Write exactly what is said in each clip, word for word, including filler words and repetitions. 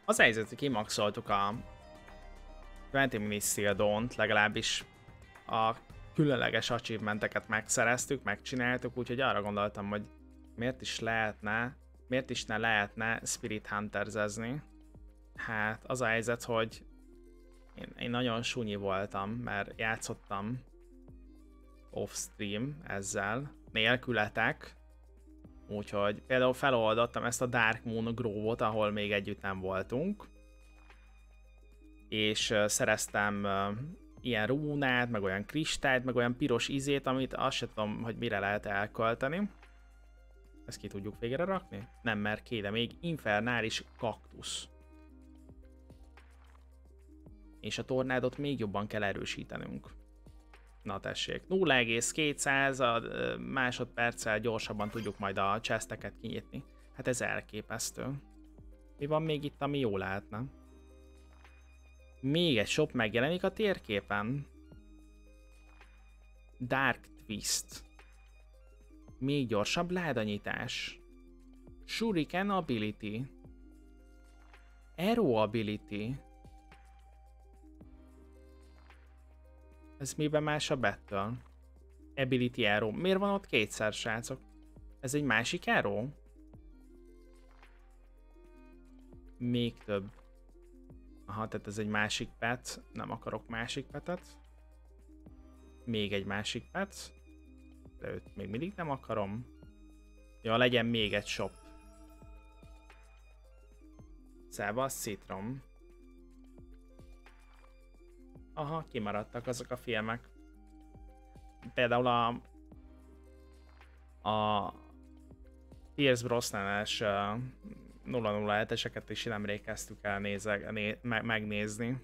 Az helyzet, hogy kimaxoltuk a húsz minutes Steel Dawn-t, legalábbis a különleges achievementeket megszereztük, megcsináltuk, úgyhogy arra gondoltam, hogy miért is lehetne, miért is ne lehetne Spirit Hunters-ezni. Hát az a helyzet, hogy én, én nagyon sunyi voltam, mert játszottam off-stream ezzel, nélkületek, úgyhogy például feloldottam ezt a Dark Moon Grove-ot, ahol még együtt nem voltunk, és uh, szereztem uh, ilyen rúnát, meg olyan kristályt, meg olyan piros izét, amit azt sem tudom, hogy mire lehet elkölteni. Ezt ki tudjuk végre rakni? Nem, mert ké, de még infernális kaktusz. És a tornádot még jobban kell erősítenünk. Na tessék, nulla egész kétszáz másodperccel gyorsabban tudjuk majd a chesteket kinyitni. Hát ez elképesztő. Mi van még itt, ami jó lehetne? Még egy shop megjelenik a térképen. Dark Twist. Még gyorsabb ládanyítás. Shuriken Ability. Arrow Ability. Ez miben másabb ettől? Ability Arrow. Miért van ott kétszer, srácok? Ez egy másik Arrow? Még több. Aha, tehát ez egy másik pet. Nem akarok másik petet. Még egy másik pet. De őt még mindig nem akarom. Ja, legyen még egy shop. Szevasz, Citrom. Aha, kimaradtak azok a filmek. Például a... A... Pierce Brosnan-es uh, nulla nulla heteseket is nemrég kezdtük el nézeg, né, me, megnézni.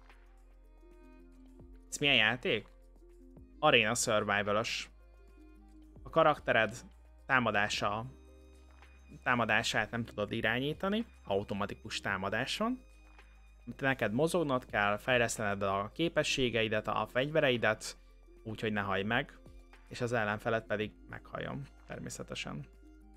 Ez milyen játék? Arena Survival-os. A karaktered támadása, támadását nem tudod irányítani, automatikus támadás van. Neked mozognod kell, fejlesztened a képességeidet, a fegyvereidet, úgyhogy ne hallj meg, és az ellenfelet pedig meghalljon, természetesen.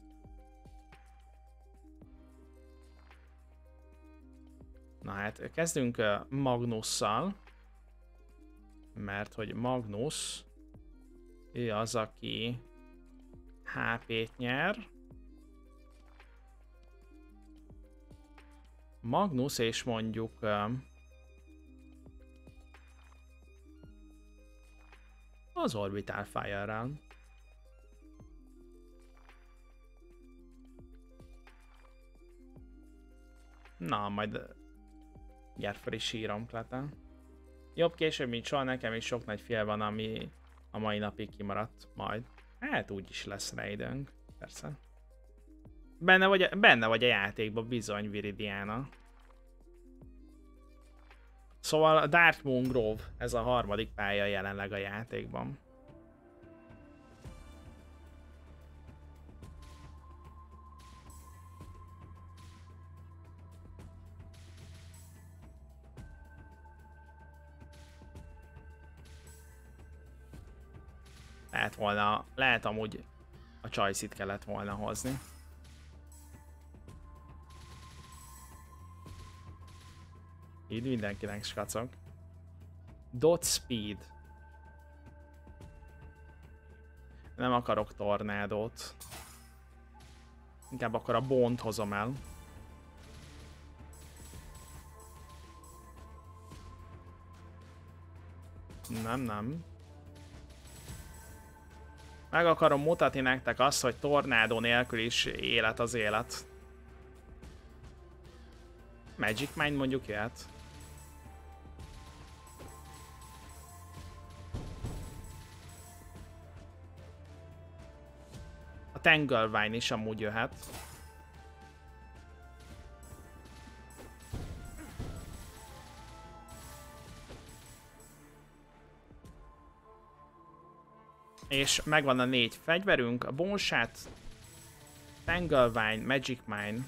Na hát, kezdünk Magnusszal, mert hogy Magnus, ő az, aki há pét nyer. Magnus és mondjuk uh, az Orbital Fire-rel. Na, majd gyere fel is sírom, Klete. Jobb később, mint soha, nekem is sok nagy fél van, ami a mai napig kimaradt majd. Hát úgy is lesz rá időnk, persze. Benne vagy, benne vagy a játékban, bizony, Viridiana. Szóval a Dark Moon Grove, ez a harmadik pálya jelenleg a játékban. Lehet volna, lehet amúgy a Choice-it kellett volna hozni. Így mindenkinek skacok. Dot Speed. Nem akarok tornádót. Inkább akkor a Bont hozom el. Nem, nem. Meg akarom mutatni nektek azt, hogy tornádó nélkül is élet az élet. Magic Mind mondjuk jöhet. A Tanglevine is amúgy jöhet. És megvan a négy fegyverünk, a Boneshot, Tanglevine, Magic Mine.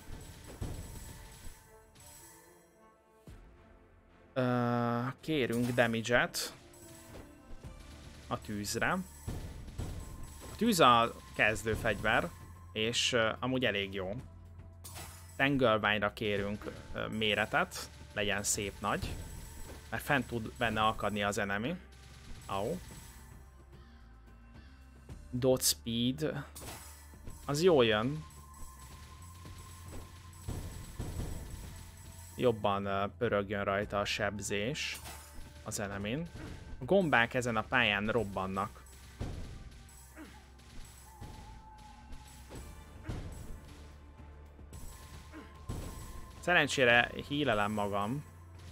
Uh, kérünk damage-et a tűzre. A tűz a kezdő fegyver, és uh, amúgy elég jó. Tanglevine-ra kérünk méretet, legyen szép nagy, mert fent tud benne akadni az enemy. Au. Dot speed, az jól jön. Jobban pörögjön rajta a sebzés az enemin. A gombák ezen a pályán robbannak. Szerencsére hílelem magam.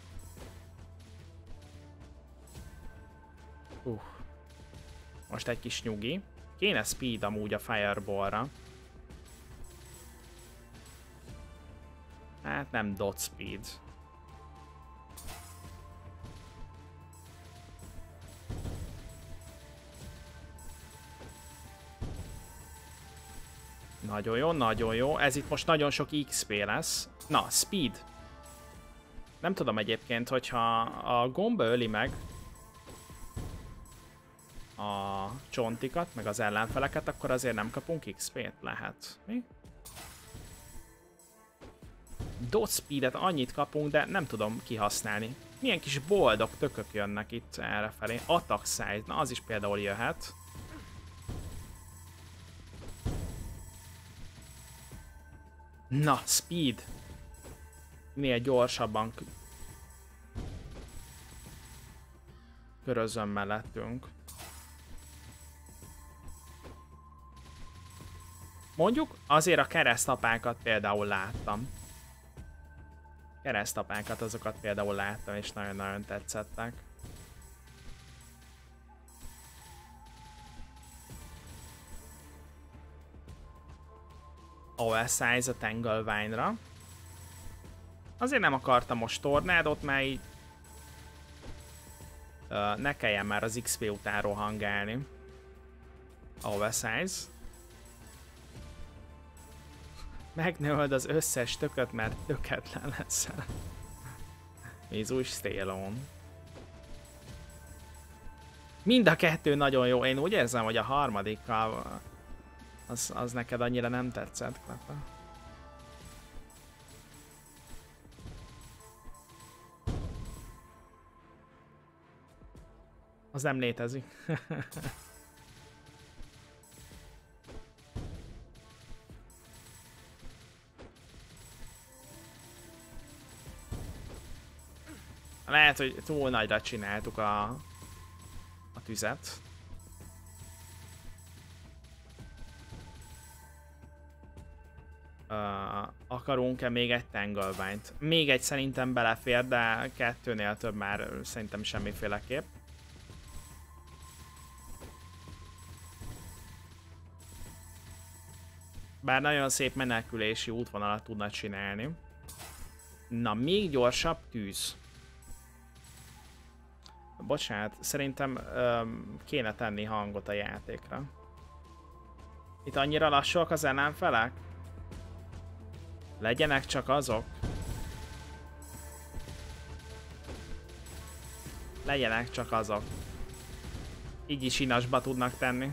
Uh. Most egy kis nyugi. Kéne speed amúgy a fireballra. Hát nem dot speed. Nagyon jó, nagyon jó. Ez itt most nagyon sok iksz pé lesz. Na, speed. Nem tudom egyébként, hogyha a gomba öli meg a csontikat, meg az ellenfeleket, akkor azért nem kapunk iksz pét, lehet. Mi? Dot speedet annyit kapunk, de nem tudom kihasználni. Milyen kis boldog tökök jönnek itt errefelé. Attack size, na az is például jöhet. Na, speed. Minél gyorsabban körözön mellettünk. Mondjuk azért a keresztapákat például láttam. Keresztapákat azokat például láttam, és nagyon-nagyon tetszettek. o es size a Tanglevine-ra. Azért nem akartam most tornádot, mert így uh, ne kelljen már az iksz pé után rohangálni. o es size. Megnöld az összes tököt, mert töketlen leszel. Mizu is Stélon. Mind a kettő nagyon jó. Én úgy érzem, hogy a harmadikkal az, az neked annyira nem tetszett, Klepa. Az nem létezik. Lehet, hogy túl nagyra csináltuk a, a tüzet. Uh, akarunk-e még egy Tanglevine-t? Még egy szerintem belefér, de kettőnél több már szerintem semmiféleképp. Bár nagyon szép menekülési útvonalat tudna csinálni. Na, még gyorsabb tűz. Bocsánat, szerintem öm, kéne tenni hangot a játékra. Itt annyira lassúak az ellenfelek? Legyenek csak azok. Legyenek csak azok. Így is inasba tudnak tenni.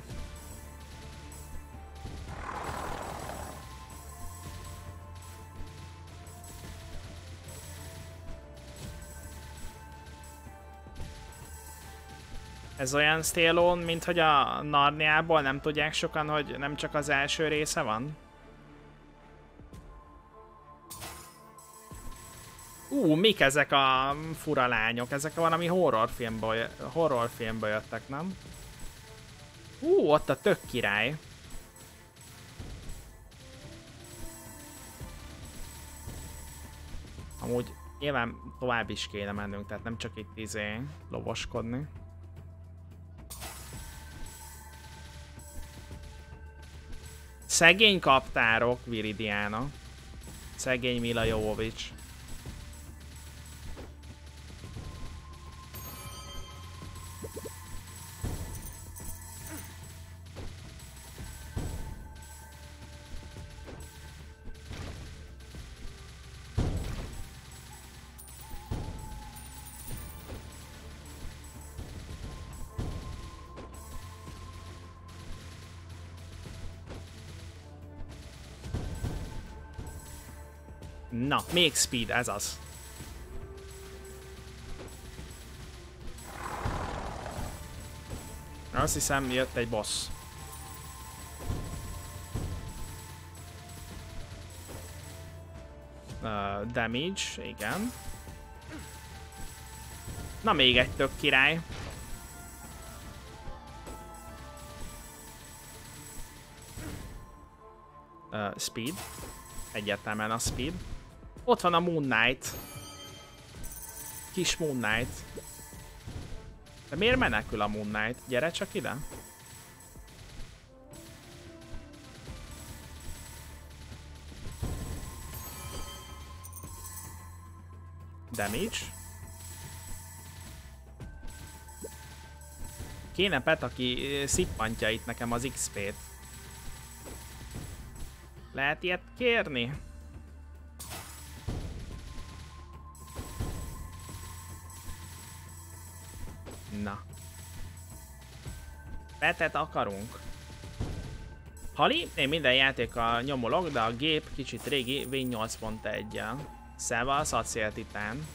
Ez olyan Stélon, mint hogy a Narniából nem tudják sokan, hogy nem csak az első része van? Ú, mik ezek a fura lányok? Ezek valami horrorfilmből, horrorfilmből jöttek, nem? Ú, ott a tök király. Amúgy nyilván tovább is kéne mennünk, tehát nem csak itt izé lovaskodni. Szegény kaptárok, Viridiana. Szegény Mila Jovovich. Na, még speed, ez az. Azt hiszem, jött egy boss. Uh, damage, igen. Na, még egy tök király. Uh, speed. Egyértelműen a speed. Ott van a Moon Knight. Kis Moon Knight. De miért menekül a Moon Knight? Gyere csak ide. Damage. Kéne pet, aki szippantja itt nekem az iksz pét. Lehet ilyet kérni? Na. Petet akarunk. Hali, én minden játékkal nyomolok, de a gép kicsit régi, Win nyolc pont egy-jel. Szevasz, acéltitán.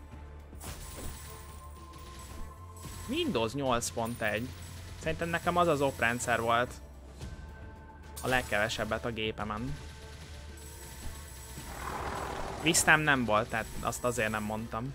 Windows nyolc pont egy. Szerintem nekem az az oprendszer volt a legkevesebbet a gépemen. Visztám nem volt, tehát azt azért nem mondtam.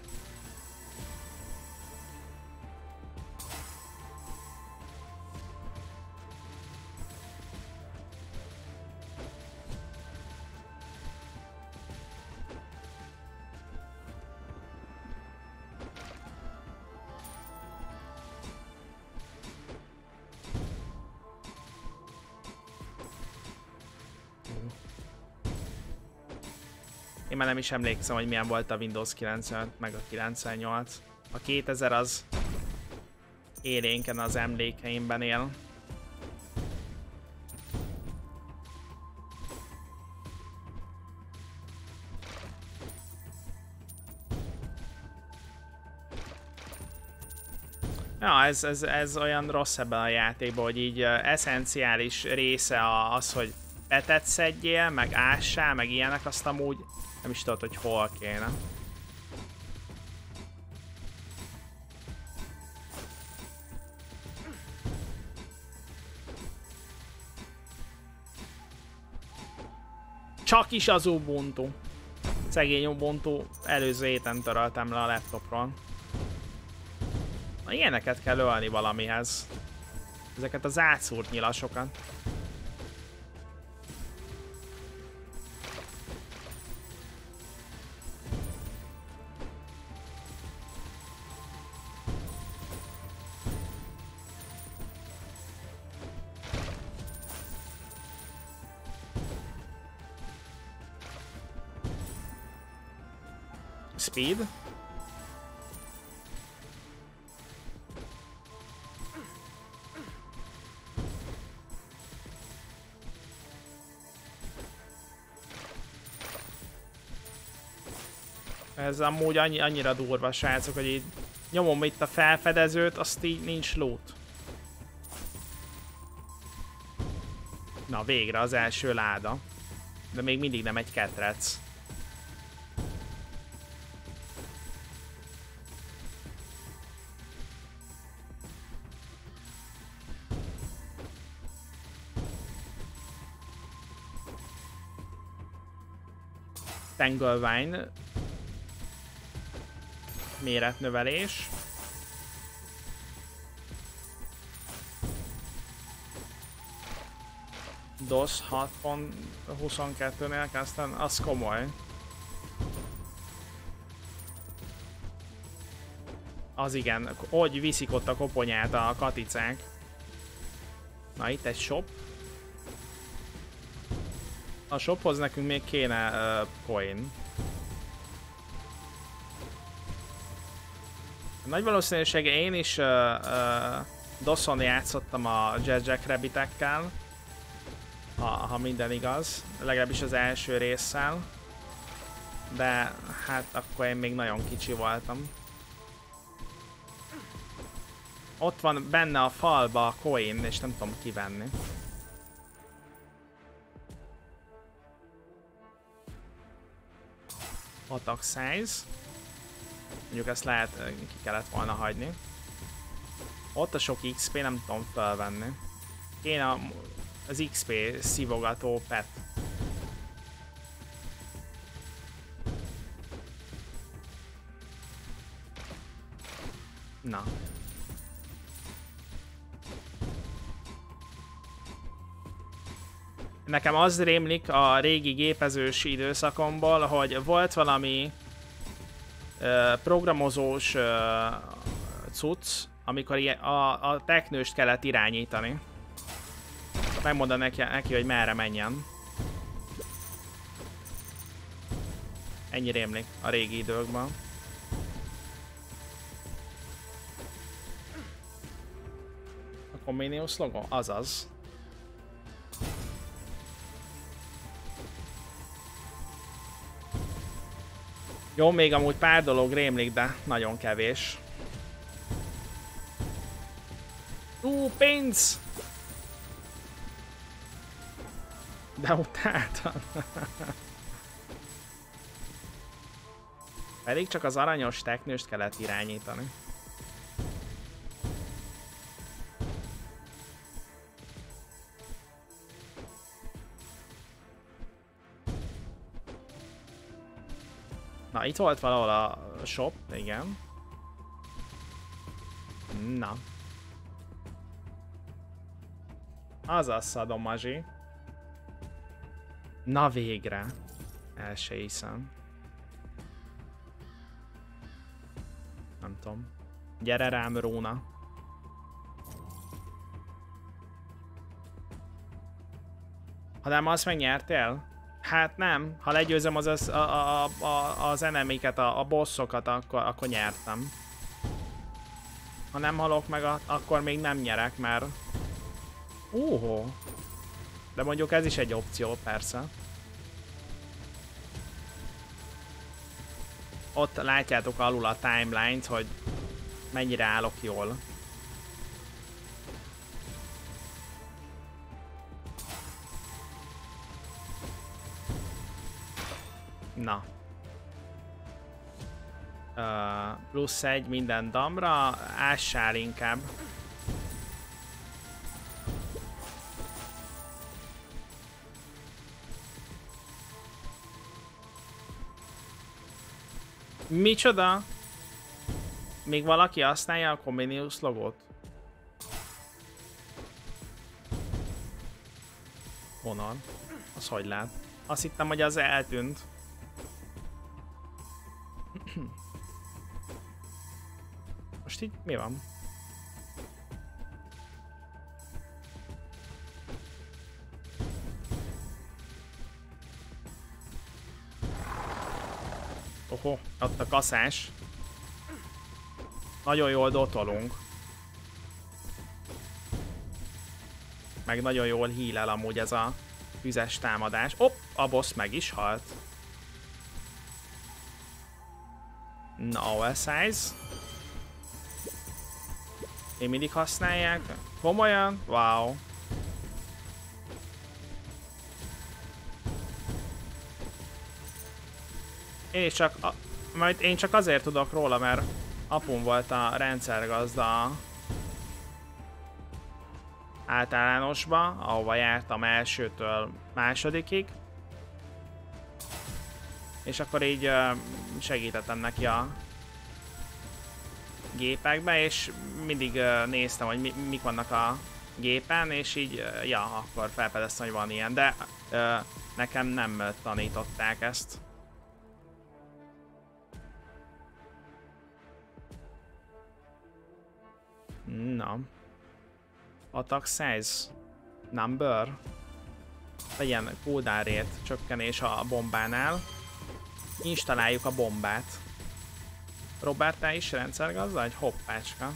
Én már nem is emlékszem, hogy milyen volt a Windows kilencvenöt meg a kilencvennyolc. A kétezer az élénken az emlékeimben él. Ja, ez, ez, ez olyan rossz ebben a játékban, hogy így uh, eszenciális része az, hogy petet szedjél, meg ássál, meg ilyenek, azt amúgy nem is tudod, hogy hol kéne. Csak is az Ubuntu. Szegény Ubuntu, előző héten töröltem le a laptopról. Na, ilyeneket kell ölni valamihez. Ezeket az átszúrt nyilasokat. Speed. Ez amúgy annyi, annyira durva, srácok, hogy így nyomom itt a felfedezőt, azt így nincs loot. Na, végre az első láda. De még mindig nem egy ketrec. Tanglevine. Méretnövelés. DOS hat pont huszonkettőnél aztán az komoly. Az igen, hogy viszik ott a koponyát a katicák. Na, itt egy shop. A shophoz nekünk még kéne uh, coin. Nagy valószínűsége én is uh, uh, doszon játszottam a Jackrabbit-ekkel, ha, ha minden igaz, legalábbis az első résszel, de hát akkor én még nagyon kicsi voltam. Ott van benne a falba a coin, és nem tudom kivenni. Attack size. Mondjuk ezt lehet, ki kellett volna hagyni. Ott a sok iksz pé nem tudom felvenni. Kéne az iksz pé szívogató pet. Na. Nekem az rémlik a régi gépezős időszakomból, hogy volt valami uh, programozós uh, cucc, amikor a, a teknőst kellett irányítani. Megmondom neki, neki, hogy merre menjen. Ennyi rémlik a régi időkben. A Comenius logo? Azaz. Jó, még amúgy pár dolog rémlik, de nagyon kevés. Ú, pénz! De utáltam. Pedig csak az aranyos teknőst kellett irányítani. Na, itt volt valahol a shop, igen. Na. Az a szadomazsi. Na végre. El se hiszem. Nem tudom. Gyere rám, Róna. Ha nem, azt megnyertél? Hát nem. Ha legyőzöm az, az, a, a, a, az enemiket, a, a bossokat, akkor, akkor nyertem. Ha nem halok meg, a, akkor még nem nyerek, mert... Óhó. De mondjuk ez is egy opció, persze. Ott látjátok alul a timeline-t, hogy mennyire állok jól. Na. Uh, plusz egy minden damra, ássál inkább. Micsoda? Még valaki használja a Comenius logót? Honnan? Az hogy lát? Azt hittem, hogy az eltűnt. Most így mi van? Oho, ott a kaszás. Nagyon jól dotolunk. Meg nagyon jól heal-el amúgy ez a tüzes támadás. Hopp, a boss meg is halt. Na, O S size. Én mindig használják. Komolyan? Wow. Én is csak, a, majd én csak azért tudok róla, mert apum volt a rendszergazda általánosba, ahova jártam elsőtől másodikig. És akkor így segítettem neki a gépekbe, és mindig néztem, hogy mi, mik vannak a gépen, és így, ja, akkor felfedeztem, hogy van ilyen, de nekem nem tanították ezt. Na. Attack size. Number. Legyen kódárét csökkenés a bombánál. Installáljuk a bombát. Robert, te is rendszergazda? Egy hoppácska.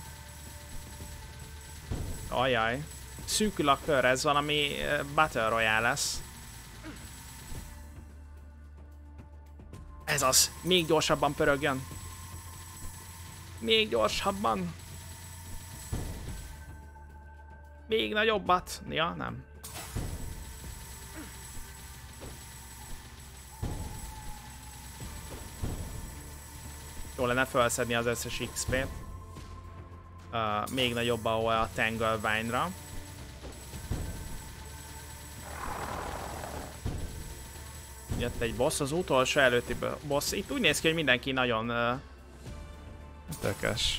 Ajaj. Szűkül a kör, ez valami Battle Royale lesz. Ez az. Még gyorsabban pörögjön. Még gyorsabban. Még nagyobbat. Ja, nem. Jó lenne felszedni az összes iksz pét. Uh, még nagyobb ahol a Tanglevine-ra. Jött egy boss, az utolsó előtti boss. Itt úgy néz ki, hogy mindenki nagyon uh, tökös.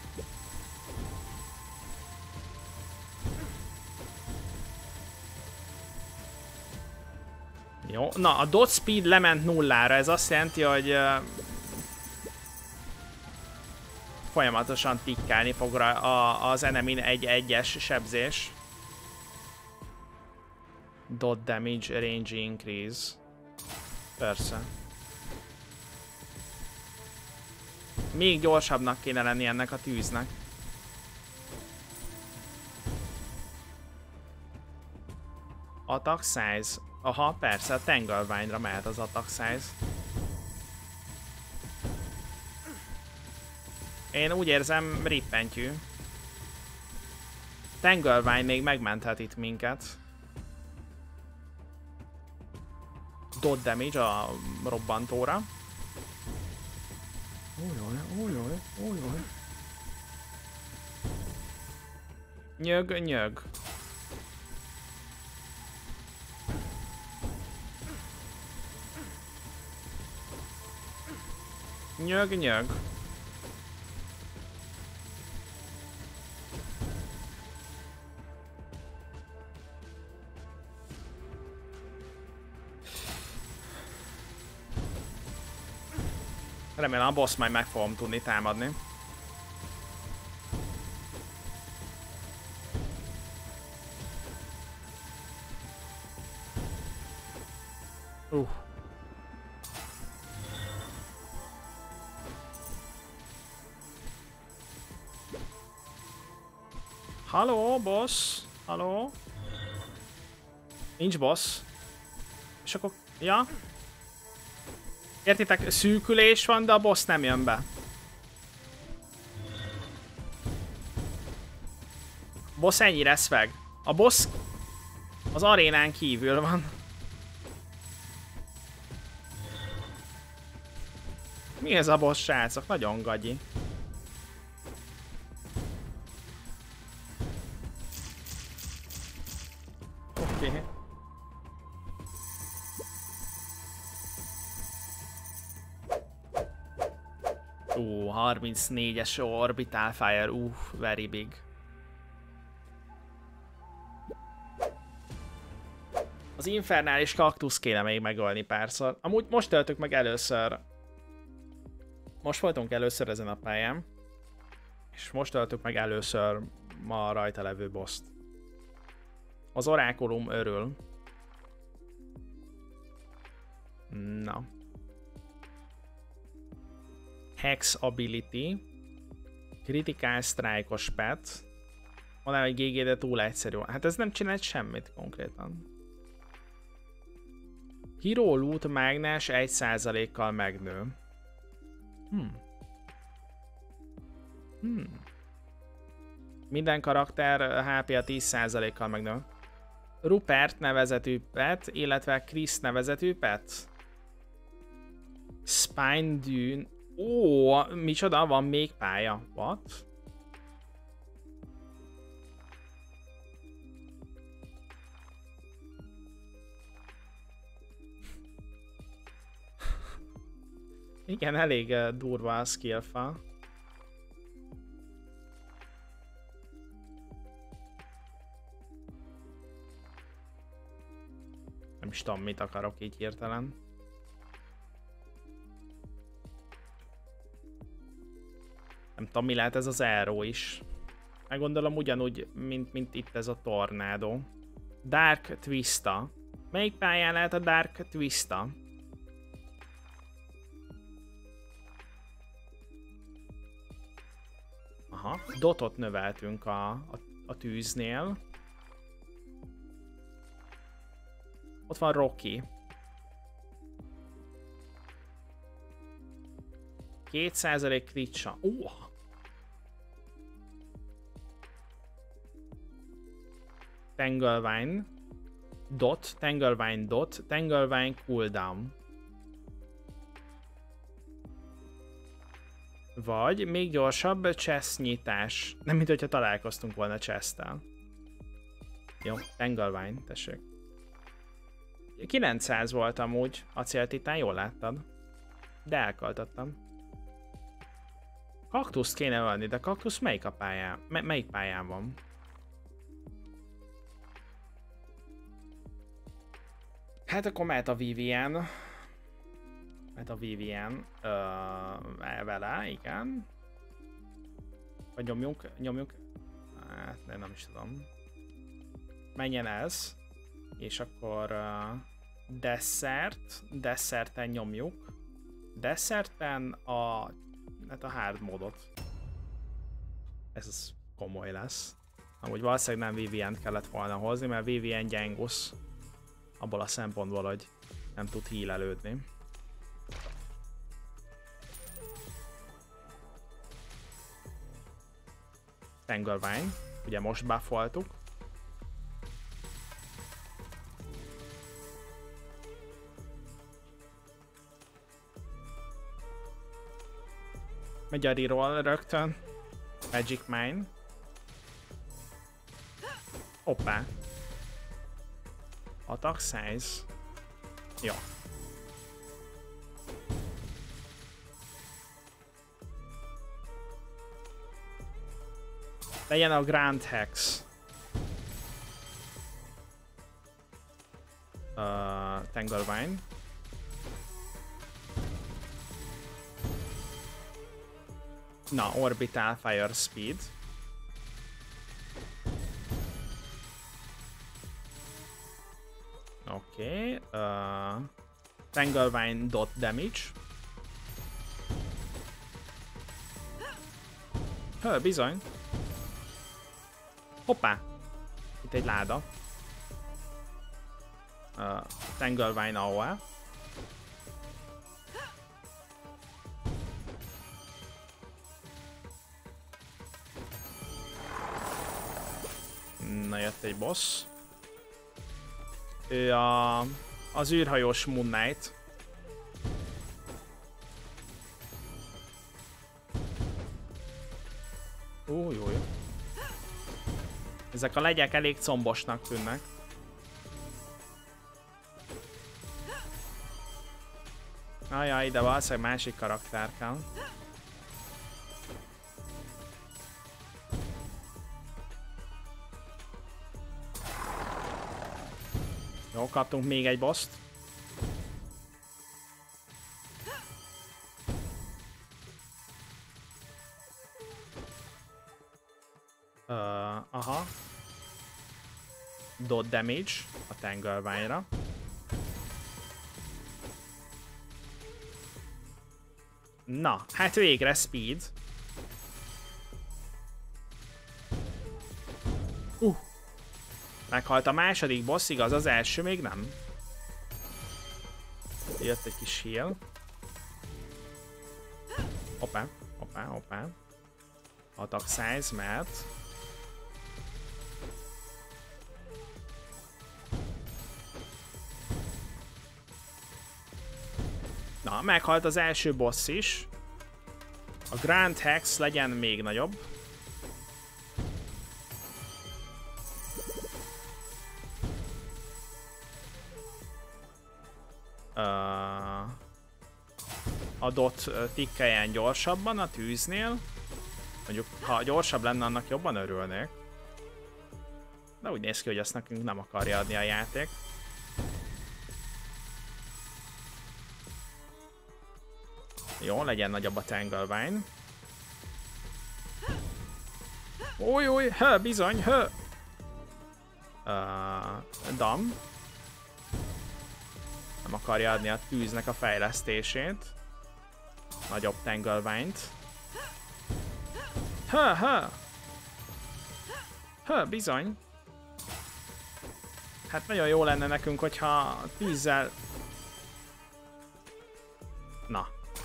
Jó, na a dodge speed lement nullára, ez azt jelenti, hogy uh, folyamatosan tikkálni fog a, az enemin egy egyes sebzés. Dot damage range increase. Persze. Még gyorsabbnak kéne lenni ennek a tűznek. Attack size. Aha, persze, a Tanglevine-ra mehet az attack size. Én úgy érzem, rippentyű. Tanglevine még megmenthet itt minket. Dot damage a robbantóra. Ójaj, ójaj, ójaj. Nyög, nyög. Nyög, nyög. Remélem a boss majd meg fogom tudni támadni. Uh. Halló, boss? Halló? Nincs boss. És akkor... Ja? Értitek? Szűkülés van, de a boss nem jön be. Boss ennyire szveg. A boss az arénán kívül van. Mi ez a boss, srácok? Nagyon gagyi. Oké. Okay. Ú, harmincnégyes Orbital Fire, uh, very big. Az infernális kaktusz kéne még megölni párszor. Amúgy most töltük meg először. Most voltunk először ezen a pályán. És most töltük meg először ma rajta levő boszt. Az orákulum örül. Na. Hex ability. Critical strike-os pet. Mondanám, hogy gé gé, de túl egyszerű. Hát ez nem csinált semmit konkrétan. Hero loot mágnes egy százalékkal megnő. Hmm. Hmm. Minden karakter há pé a tíz százalékkal megnő. Rupert nevezetű pet, illetve Chris nevezetű pet. Spine Dune. Ó, micsoda, van még pálya. What? Igen, elég uh, durva a skillfa. Nem is tudom, mit akarok így hirtelen. Nem tudom, mi lehet ez az Arrow is. Meggondolom ugyanúgy, mint, mint itt ez a tornádó. Dark Twista. Melyik pályán lehet a Dark Twista? Aha, dotot növeltünk a, a, a tűznél. Ott van Rocky. két százalék crit. Uh. Tanglevine. Dot. Tanglevine dot. Tanglevine cooldown. Vagy még gyorsabb chest nyitás. Nem, mint hogyha találkoztunk volna chest-tel. Jó, Tanglevine, tessék. kilencszáz volt amúgy acéltitán, jól láttad. De elkaltattam. Kaktuszt kéne ölni, de kaktusz melyik a pályán? M melyik pályán van? Hát akkor mehet a Vivien. Mehet a Vivien. Ö, vele, igen. Vagy nyomjuk, nyomjuk. Hát nem, nem is tudom. Menjen ez. És akkor uh, desszert. Desszerten nyomjuk. Desszerten a, hát a hard módot. Ez komoly lesz. Amúgy valószínűleg nem Vivien kellett volna hozni, mert Vivien gyengusz. Abból a szempontból, hogy nem tud healelődni. Tanglevine, ugye most buffoltuk. Megy a reroll rögtön. Magic Mine. Hoppá. Attack size. Jó. Legyen a Grand Hex. Uh, Tanglevine. Na, Orbital Fire Speed. Oké. Okay. Uh, Tanglevine dot damage. Hő, bizony. Hoppá! Itt egy láda. Uh, Tanglevine á o e. Na, jött egy boss. Ő a, az űrhajós Moon Knight. Ó, jó, jó. Ezek a legyek elég combosnak tűnnek. Ajaj, ide valószínűleg másik karakter kell. Jó, kaptunk még egy bosst. Uh, aha. Dot damage a Tanglevine-ra. Na, hát végre speed. Uh. Meghalt a második boss, igaz, az első még nem. Jött egy kis heal. Hoppá, hoppá, hoppá. Attack size, mert... Na, meghalt az első boss is. A Grand Hex legyen még nagyobb. Uh, a dot tikkeljen gyorsabban a tűznél. Mondjuk, ha gyorsabb lenne, annak jobban örülnék. De úgy néz ki, hogy azt nekünk nem akarja adni a játék. Jó, legyen nagyobb a Tanglevine. Új, új, hő, bizony, hő! Uh, dam. Nem akarja adni a tűznek a fejlesztését. Nagyobb Tanglevine-t. Hő, hő! Hő, bizony. Hát nagyon jó lenne nekünk, hogyha tűzzel... Na.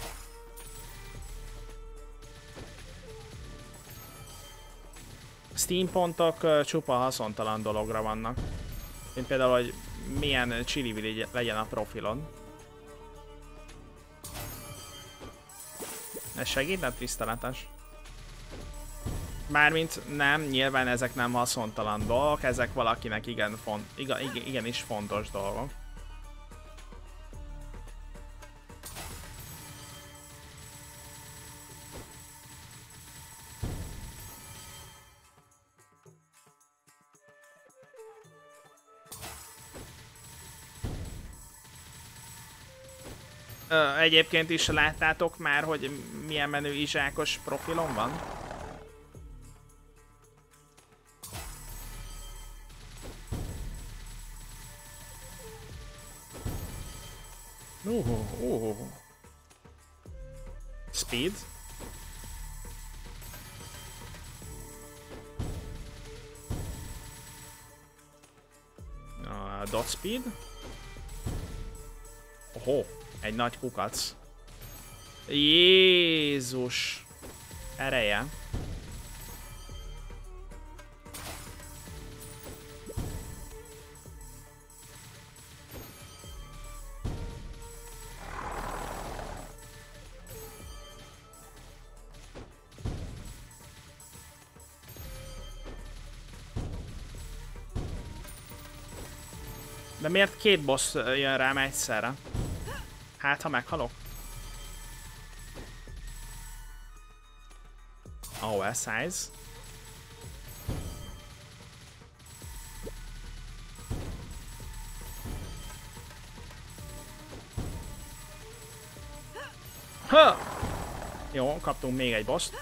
Steam pontok uh, csupa haszontalan dologra vannak. Mint például, hogy milyen chili legyen a profilon. Ez segített, tiszteletes? Mármint nem, nyilván ezek nem haszontalan dolgok, ezek valakinek igen font, igen, igen, igenis fontos dolgok. Ö, egyébként is láttátok már, hogy milyen menő izsákos profilom van? Uh, uh. Speed. Uh, dot speed. Oho, egy nagy kukac. Jézus ereje. De miért két boss jön rám egyszerre? Hát, ha meghalok? Oh, ez size. Ha! Jó, kaptunk még egy boss.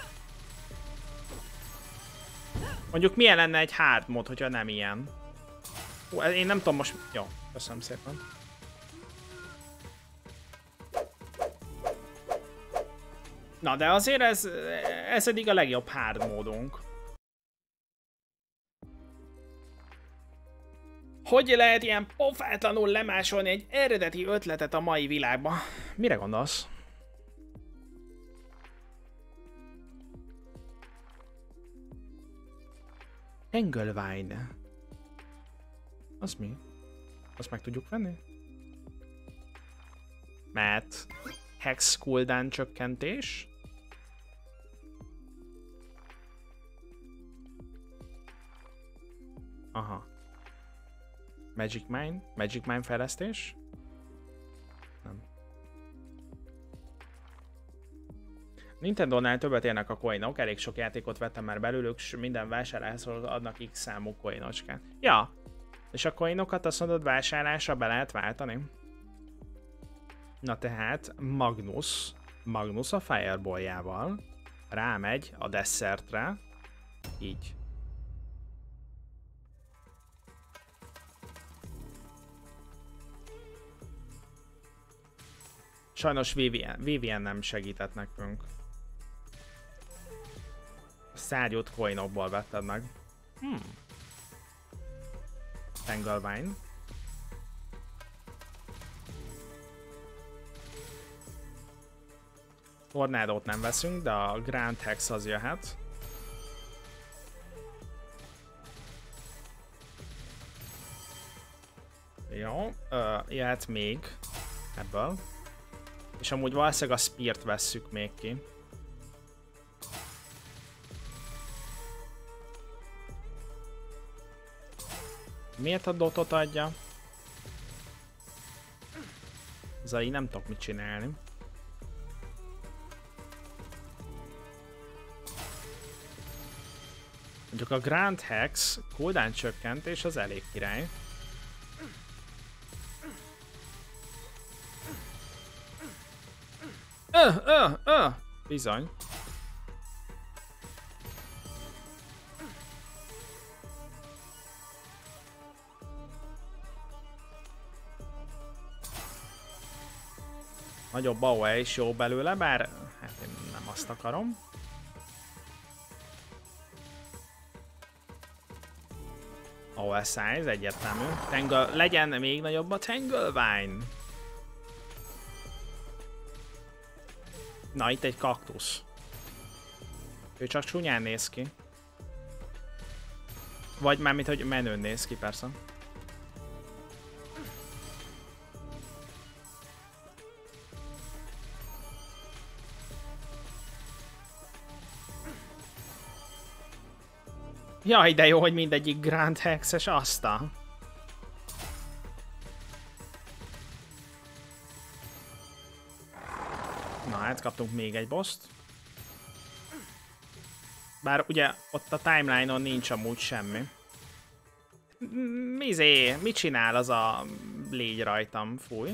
Mondjuk milyen lenne egy hard mod, hogyha nem ilyen? Hú, én nem tudom most... Jó, köszönöm szépen. Na, de azért ez, ez eddig a legjobb hard módunk. Hogy lehet ilyen pofátlanul lemásolni egy eredeti ötletet a mai világban? Mire gondolsz? Engelwein. Az mi? Azt meg tudjuk venni? Matt. Hex cooldown csökkentés. Aha. Magic Mine? Magic Mine fejlesztés? Nem. Nintendo-nál többet érnek a coinok, elég sok játékot vettem már belőlük, és minden vásárlásról adnak X számú coinocskát. Ja, és a coinokat azt mondod vásárlásra be lehet váltani? Na tehát Magnus, Magnus a Fireball-jával rámegy a desszertre, így. Sajnos vé vé en, vé vé en nem segített nekünk. A szárnyút coinokból vetted meg. Hmm. Engelwein. Tornádót nem veszünk, de a Grand Hex az jöhet. Jó, uh, jöhet még ebből. És amúgy valószínűleg a Speart vesszük még ki. Miért a dotot adja? Ezzel így nem tudok mit csinálni. Mondjuk a Grand Hex cooldown csökkentés az elég király. Öh, öh, öh! Bizony. Nagyobb á o e is jó belőle, bár hát én nem azt akarom. á o e size egyértelmű. Tangle, legyen még nagyobb a Engelwein. Na, itt egy kaktusz. Ő csak csúnyán néz ki. Vagy mármint, hogy menőn néz ki, persze. Jaj, de jó, hogy mindegyik Grand Hexes, azt a... Na, hát kaptunk még egy boszt. Bár ugye ott a timeline-on nincs amúgy semmi. Mizé, mit csinál az a légy rajtam? Fúj.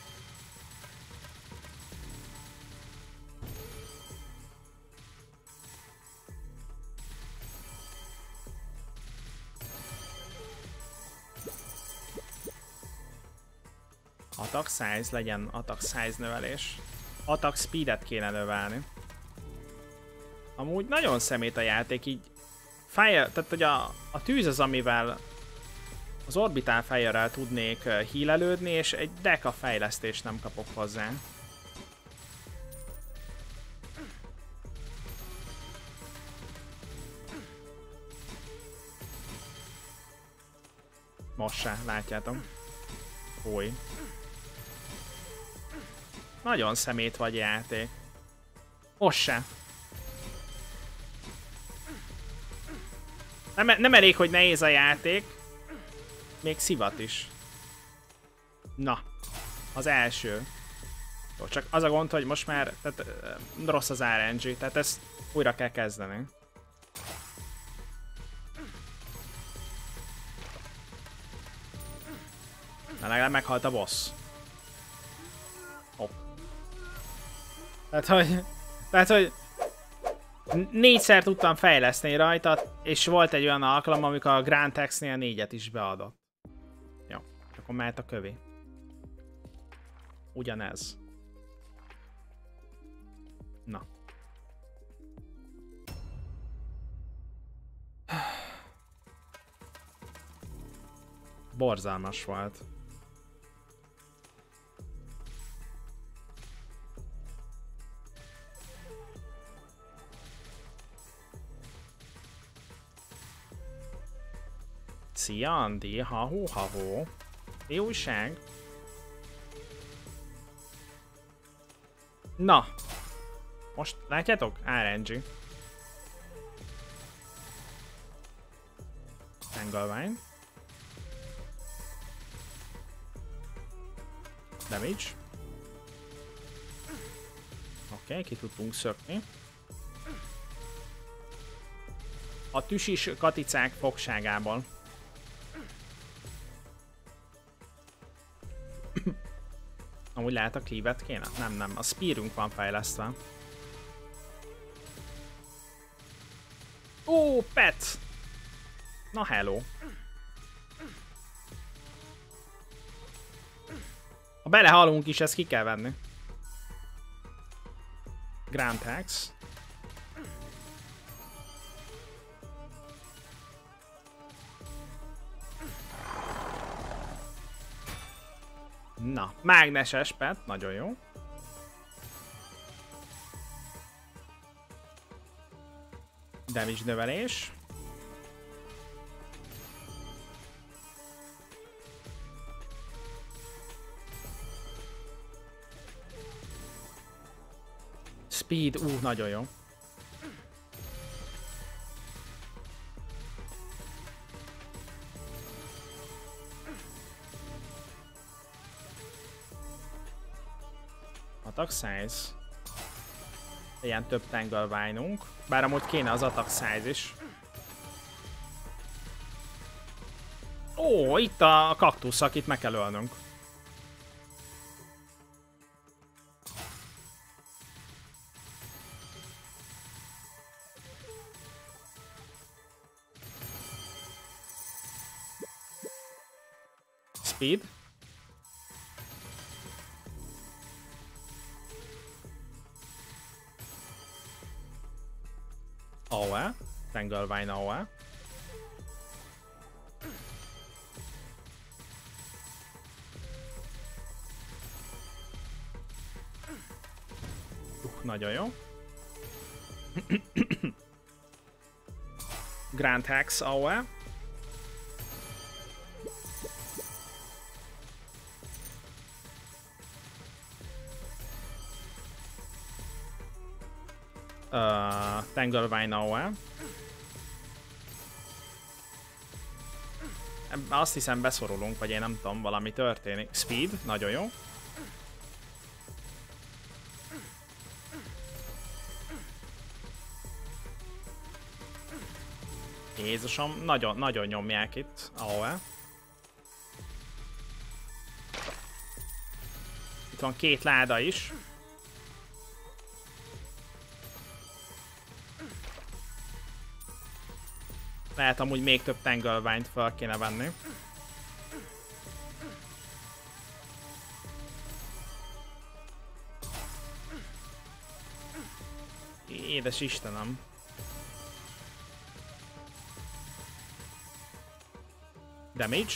Attack size, legyen attack size növelés. Attack speedet kéne növelni. Amúgy nagyon szemét a játék, így fire, tehát hogy a, a tűz az, amivel az Orbital Fire-rel tudnék healelődni, és egy deka fejlesztést nem kapok hozzá. Most se, látjátok. Fúj. Nagyon szemét vagy játék. Most se. Nem, nem elég, hogy nehéz a játék. Még szivat is. Na. Az első. Jó, csak az a gond, hogy most már tehát, rossz az er en gé, tehát ezt újra kell kezdeni. Na, legalább meghalt a boss. Hopp. Tehát, hogy... Tehát, hogy... Négyszer tudtam fejleszteni rajta, és volt egy olyan alkalom, amikor a Grand Hex-nél négyet is beadott. Jó, akkor mehet a kövé. Ugyanez. Na. Borzalmas volt. Szia, Andi! Ha-hó, ha-hó! Mi újság? Na! Most látjátok? er en gé. Tanglevine. Damage. Oké, okay, ki tudtunk szökni. A tüsis katicák fogságából. Amúgy lehet a cleave-et kéne? Nem, nem. A spearünk van fejlesztve. Ó, pet! Na, hello. Ha belehalunk is, ezt ki kell venni. Grand Hex. Na, mágneses pet, nagyon jó. Damage növelés. Speed, ú, uh, nagyon jó. Attack size. Ilyen több Tanglevine-unk. Bár amúgy kéne az attack size is. Ó, itt a kaktusz, akit meg kell ölnünk. Speed. á o e. Tanglevine á o e. Uh, nagyon jó. Grand Hex á o e. Uh, Tanglevine á o e. azt hiszem beszorulunk, vagy én nem tudom, valami történik. Speed, nagyon jó. Jézusom, nagyon, nagyon nyomják itt á o e. Itt van két láda is. Lehet amúgy még több Tanglevine-t fel kéne venni. Édes Istenem. Damage.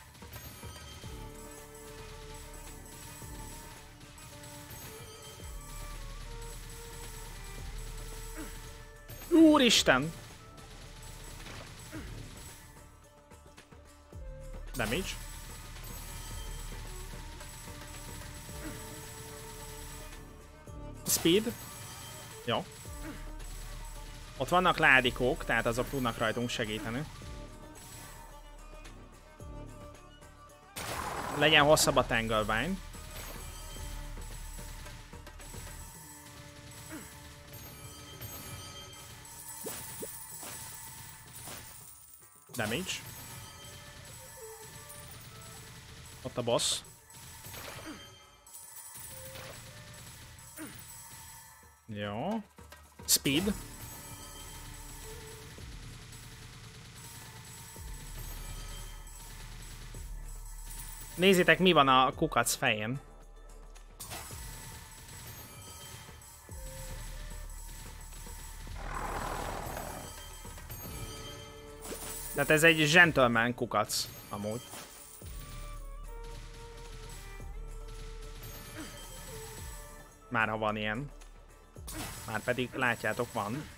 Úristen! Damage. Speed. Jó. Ott vannak ládikók, tehát azok tudnak rajtunk segíteni. Legyen hosszabb a Tanglevine. Damage. Ott a boss. Jó. Speed. Nézzétek, mi van a kukac fején. Tehát ez egy gentleman kukac, amúgy. Már ha van ilyen. Már pedig látjátok, van.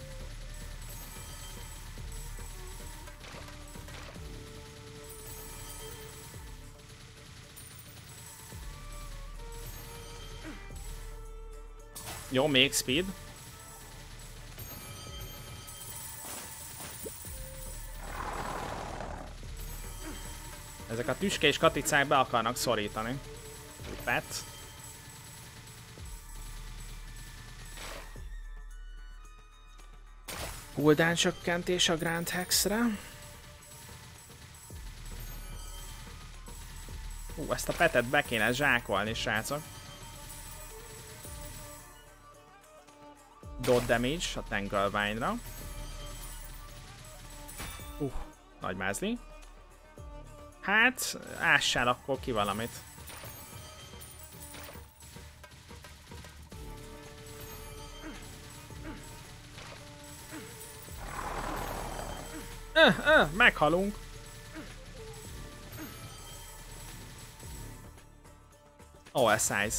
Jó, még speed. Ezek a tüskés katicák be akarnak szorítani. Pet. Cooldown csökkentés a Grand Hexre. Hú, ezt a petet be kéne zsákolni, srácok. Dot damage a Tanglevine-ra. Uh, nagy mázli. Hát, ássál akkor ki valamit. Öh, öh, meghalunk. o es size.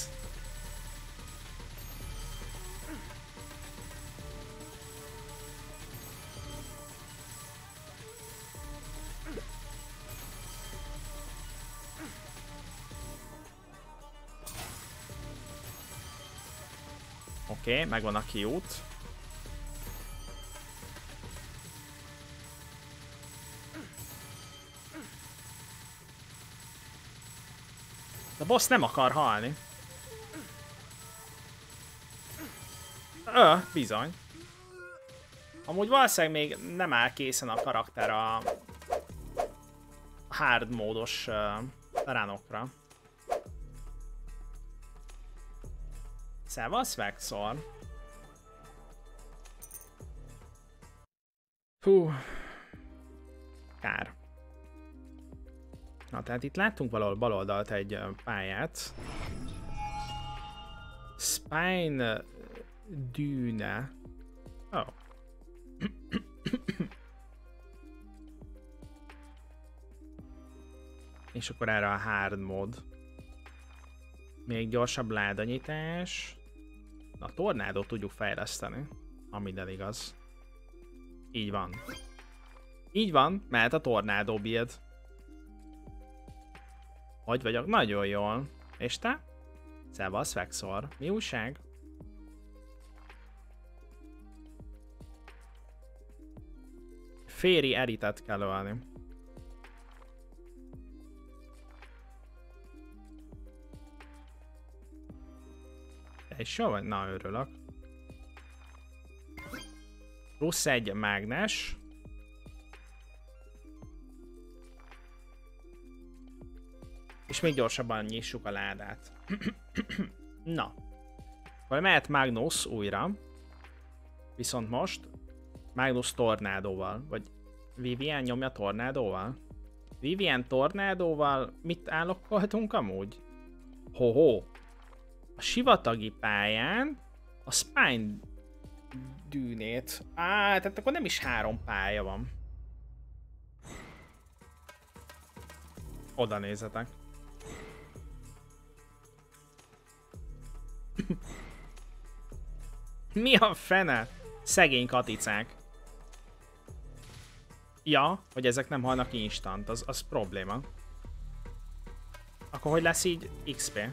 Oké, okay, megvan a kiút. A boss nem akar halni. Ö, bizony. Amúgy valószínűleg még nem áll készen a karakter a hard módos uh, ránokra. Szevasz, Vexor. Hú. Kár. Na, tehát itt láttunk valahol bal oldalt egy pályát. Spine Dune. Oh. És akkor erre a hard mód. Még gyorsabb ládanyítás. Na, a tornádót tudjuk fejleszteni, ha minden igaz. Így van. Így van, mehet a tornádó build. Hogy vagyok? Nagyon jól. És te? Szevasz, Vexor. Mi újság? Féri Eritet kell ölni. És jó vagy? Na, örülök. Plusz egy mágnes. És még gyorsabban nyissuk a ládát. Na. Akkor mehet Magnus újra. Viszont most Magnus tornádóval. Vagy Vivien nyomja tornádóval? Vivien tornádóval mit állokkoltunk amúgy? Ho-ho. A sivatagi pályán a Spine dűnét. Á, tehát akkor nem is három pálya van. Oda nézzetek. Mi a fene? Szegény katicák. Ja, hogy ezek nem halnak instant, az, az probléma. Akkor hogy lesz így iksz pé?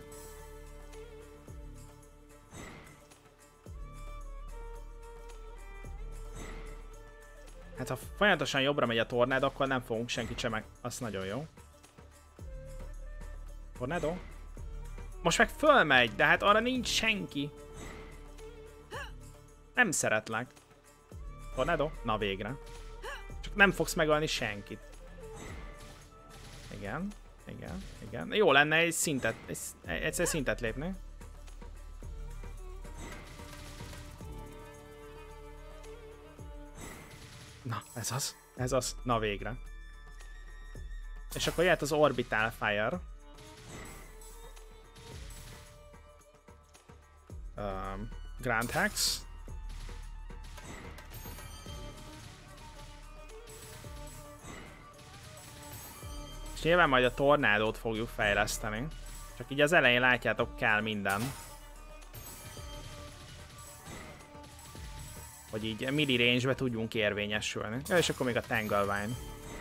Hát ha folyamatosan jobbra megy a tornád, akkor nem fogunk senkit sem meg... Az nagyon jó. Tornádó? Most meg fölmegy, de hát arra nincs senki. Nem szeretlek. Tornádó? Na végre. Csak nem fogsz megölni senkit. Igen, igen, igen. Jó lenne egy szintet, egy, egyszer szintet lépni. Na, ez az, ez az. Na végre. És akkor jöhet az Orbital Fire. Um, Grand Hex. És nyilván majd a tornádót fogjuk fejleszteni. Csak így az elején látjátok, kell minden. Hogy így midi range-be tudjunk érvényesülni. Ja, és akkor még a Tanglevine.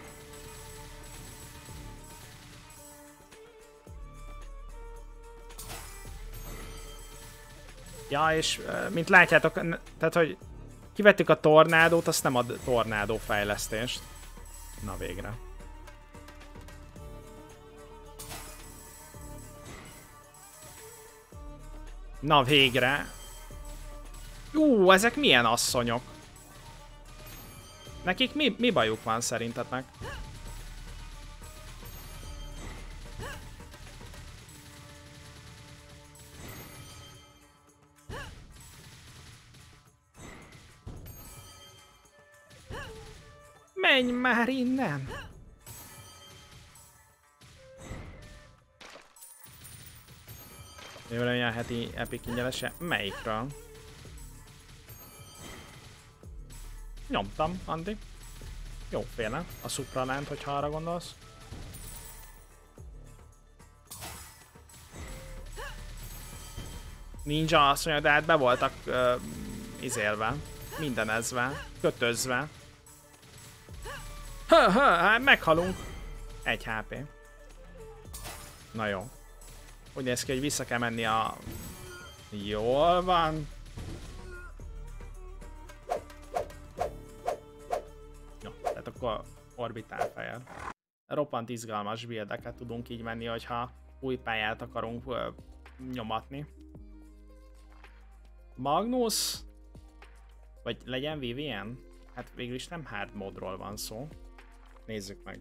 Ja, és mint látjátok, tehát hogy kivettük a tornádót, azt nem a tornádó fejlesztést. Na végre. Na végre. Ú, ezek milyen asszonyok. Nekik mi, mi bajuk van szerintetek? Menj már innen! Jövő olyan heti epic ingyenese? Melyikről? Nyomtam, Andi. Jóféle. A Supraland, hogyha arra gondolsz. Ninja azt mondja, de hát be voltak uh, izélve, mindenezve, kötözve. Ha, ha, hát meghalunk. Egy há pé. Na jó. Úgy néz ki, hogy vissza kell menni a... Jól van. Jó, tehát akkor Orbital Fire. Roppant izgalmas buildeket tudunk így menni, hogyha új pályát akarunk uh, nyomatni. Magnus? Vagy legyen Vivien? Hát végül is nem hard modról van szó. Nézzük meg.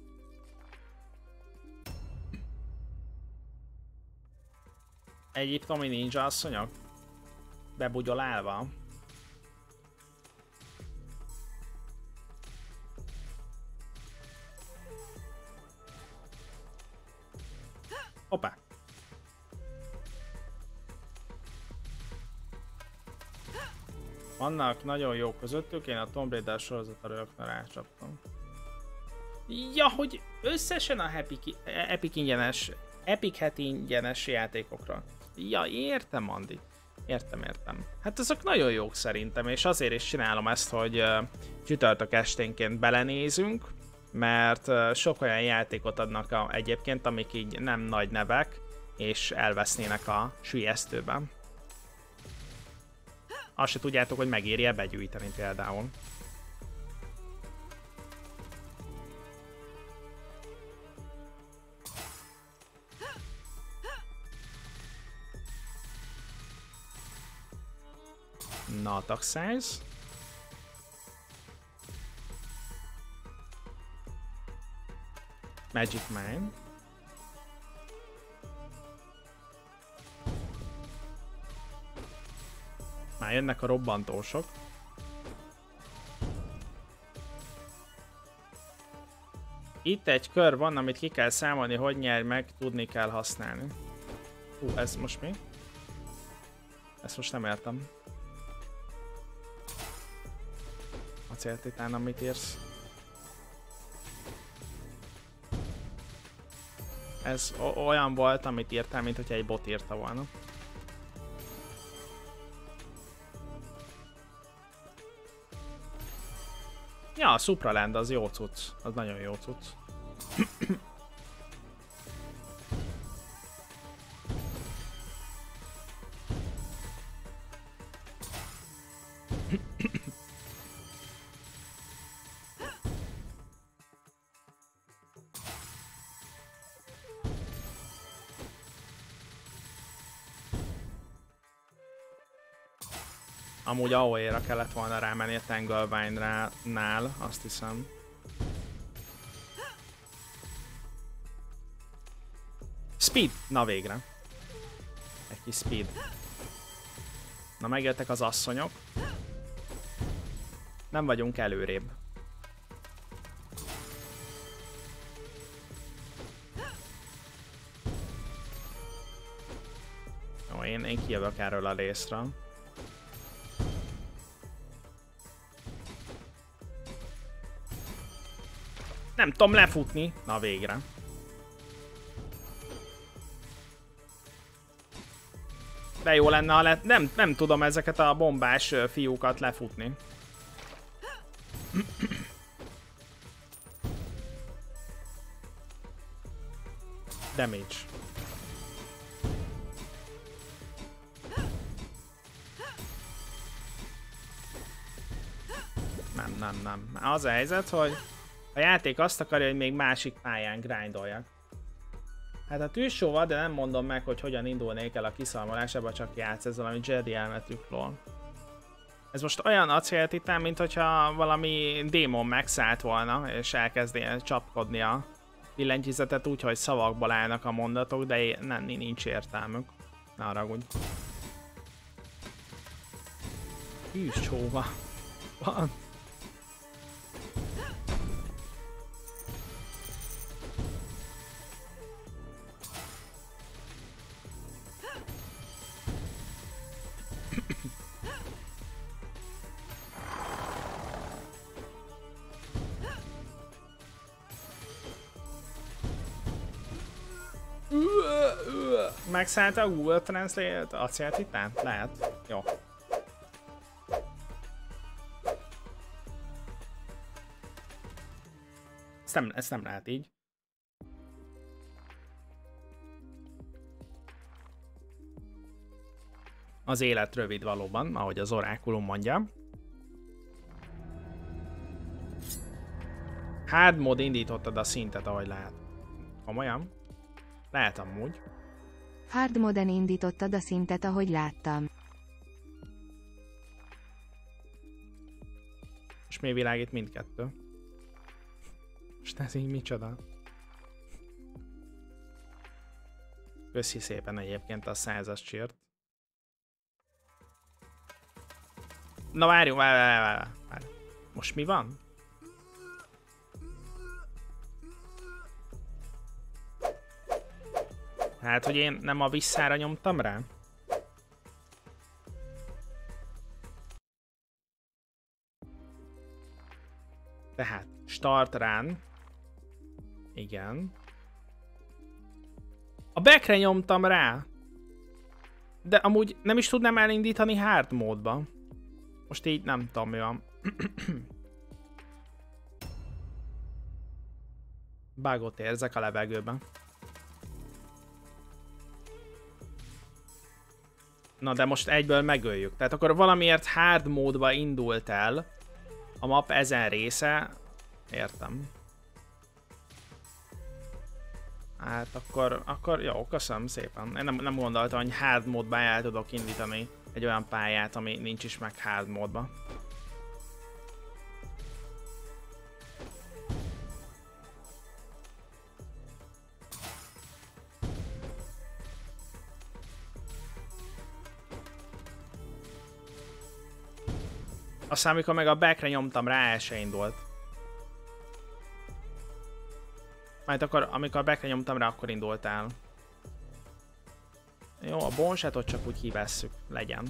Egyiptomi ninja asszonyok? Bebugyolálva. Hoppá! Vannak nagyon jó közöttük, én a Tomb Raider sorozatra rögtön rácsaptam. Ja, hogy összesen a Epic, Epic ingyenes, Epic heti ingyenes játékokra. Ja, értem, Andi. Értem, értem. Hát azok nagyon jók szerintem, és azért is csinálom ezt, hogy uh, csütörtök esténként belenézünk, mert uh, sok olyan játékot adnak a, egyébként, amik így nem nagy nevek, és elvesznének a sülyeztőben. Azt se tudjátok, hogy megéri-e begyűjteni például. Na, attack size. Magic Mine. Már jönnek a robbantósok. Itt egy kör van, amit ki kell számolni, hogy nyerj meg, tudni kell használni. Hú, ez most mi? Ezt most nem értem. Acéltitán, amit írsz. Ez olyan volt, amit írtál, mint hogyha egy bot írta volna. Ja, a Supraland az jó cucc. Az nagyon jó cucc. Amúgy á o é-ra kellett volna rámenni a Tanglevine-nál, azt hiszem. Speed! Na végre. Egy kis speed. Na megjöttek az asszonyok. Nem vagyunk előrébb. Jó, én, én kijövök erről a részről. Nem tudom lefutni. Na végre. De jó lenne, ha le... nem, nem tudom ezeket a bombás fiúkat lefutni. Damage. Nem, nem, nem. Az a helyzet, hogy a játék azt akarja, hogy még másik pályán grindoljak. Hát a tűzsóval, de nem mondom meg, hogy hogyan indulnék el a kiszalmolásába, csak játsz ezzel, ami Jedi elmetűklón. Ez most olyan acéltitán, mint hogyha valami démon megszállt volna, és elkezdné csapkodni a billentyűzetet úgy, hogy szavakból állnak a mondatok, de nem, nincs értelmük. Ne haragudj. Tűzsóval van. Megszállta a Google Translate acéltitán? Lehet. Jó. Ezt nem, ezt nem lehet így. Az élet rövid valóban, ahogy az orákulum mondja. Hard mód indítottad a szintet, ahogy lehet. Komolyan? Lehet amúgy. Hard moden indítottad a szintet, ahogy láttam. És még világít mindkettő. Most ez így micsoda? Köszi szépen egyébként a százas csírt. Na várjunk, várj, várj, várj, várj. Most mi van? Hát, hogy én nem a visszára nyomtam rá? Tehát, start run. Igen. A backre nyomtam rá. De amúgy nem is tudnám elindítani hard módba. Most így nem tudom, mi van. Bugot érzek a levegőben. Na de most egyből megöljük. Tehát akkor valamiért hard módba indult el a map ezen része. Értem. Hát akkor, akkor jó, köszönöm szépen. Én nem, nem gondoltam, hogy hard módban el tudok indítani egy olyan pályát, ami nincs is meg hard módban. Aztán amikor meg a backre nyomtam rá, el se indult. Majd akkor, amikor a backre nyomtam rá, akkor indult el. Jó, a bonsetot csak úgy kivesszük, legyen.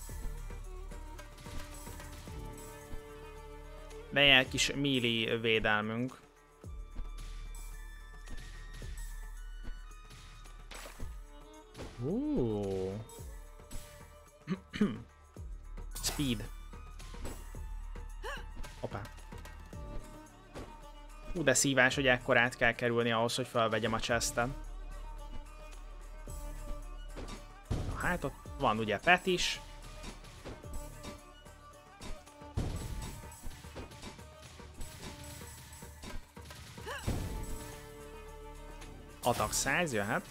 Legyen egy kis melee védelmünk. Uh. Speed. Hoppá. Hú, de szívás, hogy ekkorát kell kerülni ahhoz, hogy felvegyem a chestet. Hát ott van ugye pet is. Attack size jöhet.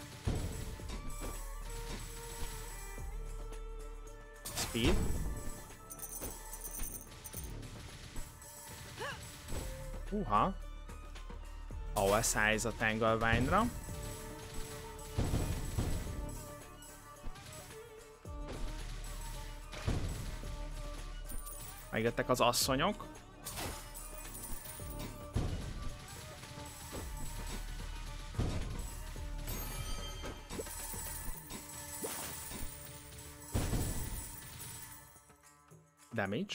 Speed. Húha. Power size a Tanglevine-ra. Megjöttek az asszonyok. Damage.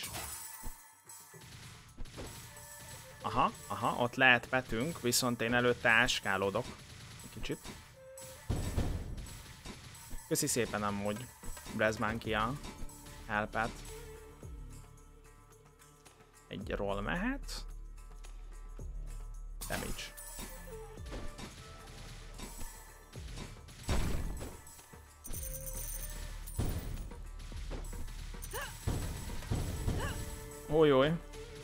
Aha, aha, ott lehet petünk, viszont én előtte áskálódok. Kicsit. Köszi szépen amúgy, Brezmonkey a helpet. Egy roll mehet. Damage. Ójjj.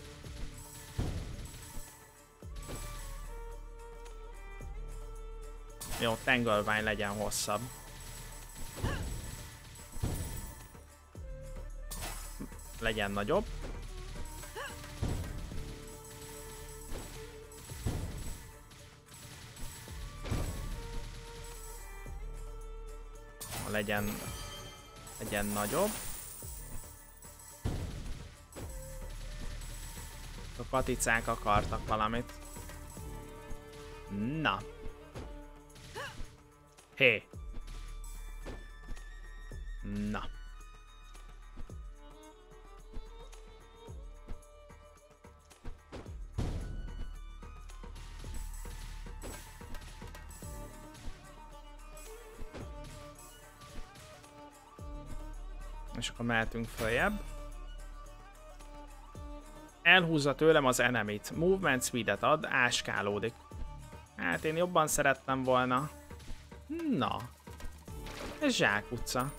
Jó, Tanglevine legyen hosszabb. Legyen nagyobb. Legyen, legyen nagyobb. A katicák akartak valamit. Na. Hé. Na. És akkor mehetünk följebb. Elhúzza tőlem az enemit. Movement speedet ad, áskálódik. Hát én jobban szerettem volna. Na. Ez zsákutca.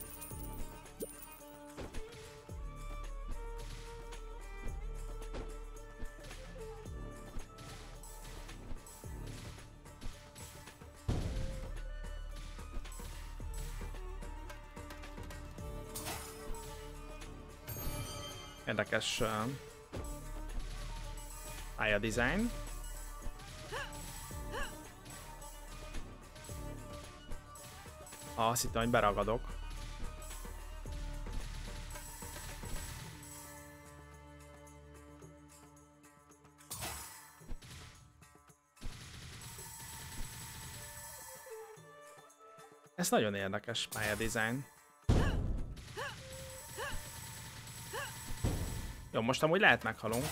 Érdekes uh, pálya design. Ah, azt hittem, hogy beragadok. Ez nagyon érdekes pálya design. Jó, most amúgy lehet meghalunk.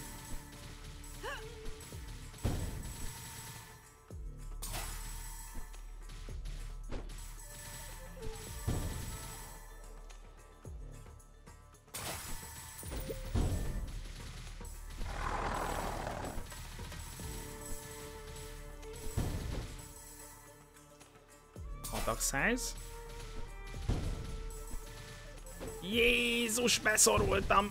Attack size. Jézus, beszorultam!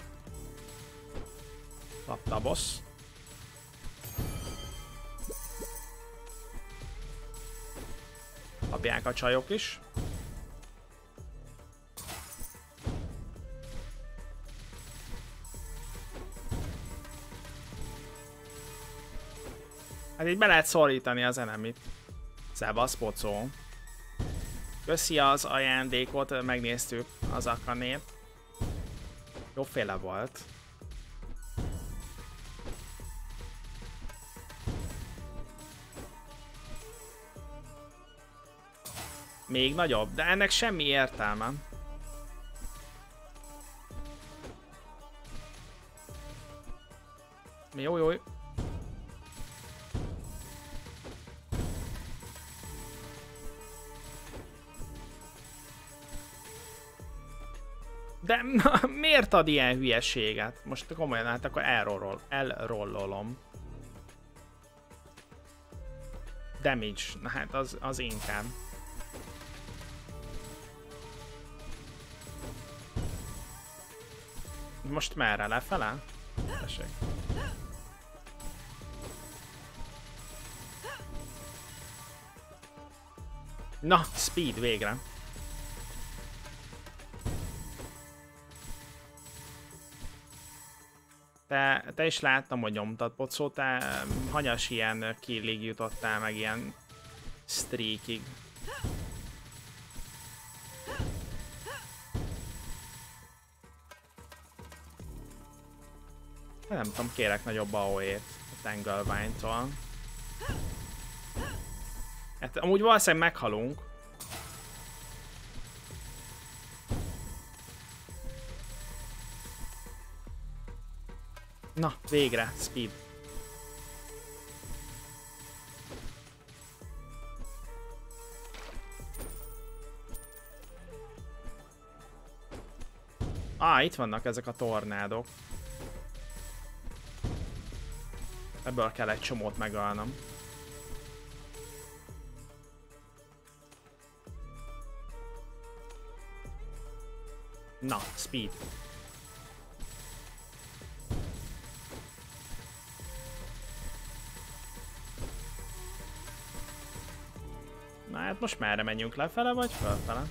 Kapta a boss. Kapják a csajok is. Hát így be lehet szorítani az enemit. Szevasz, pocó. Köszi az ajándékot, megnéztük az Akanét. Jóféle volt. Még nagyobb, de ennek semmi értelme. Jó, jó. De na, miért ad ilyen hülyeséget? Most komolyan, hát akkor elrollol, elrollolom. Damage, na hát az, az inkább. Most merre? Lefele? Tessék. Na, speed végre. Te, te is láttam, hogy nyomtad, Pocó, te hanyas ilyen killig jutottál, meg ilyen streakig. Nem tudom, kérek nagyobb á o é-t a Tanglevine-tól. Hát amúgy valószínűleg meghalunk. Na, végre, speed. Ah, itt vannak ezek a tornádok. Ebből kell egy csomót megölnöm. Na, speed. Na hát most merre menjünk, lefele vagy fölfele?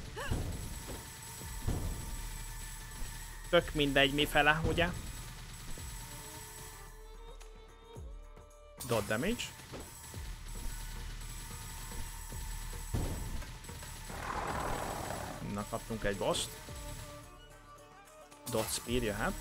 Tök mindegy mifele, ugye? Dot damage. Na, kaptunk egy boss-t. Dot speed jöhet.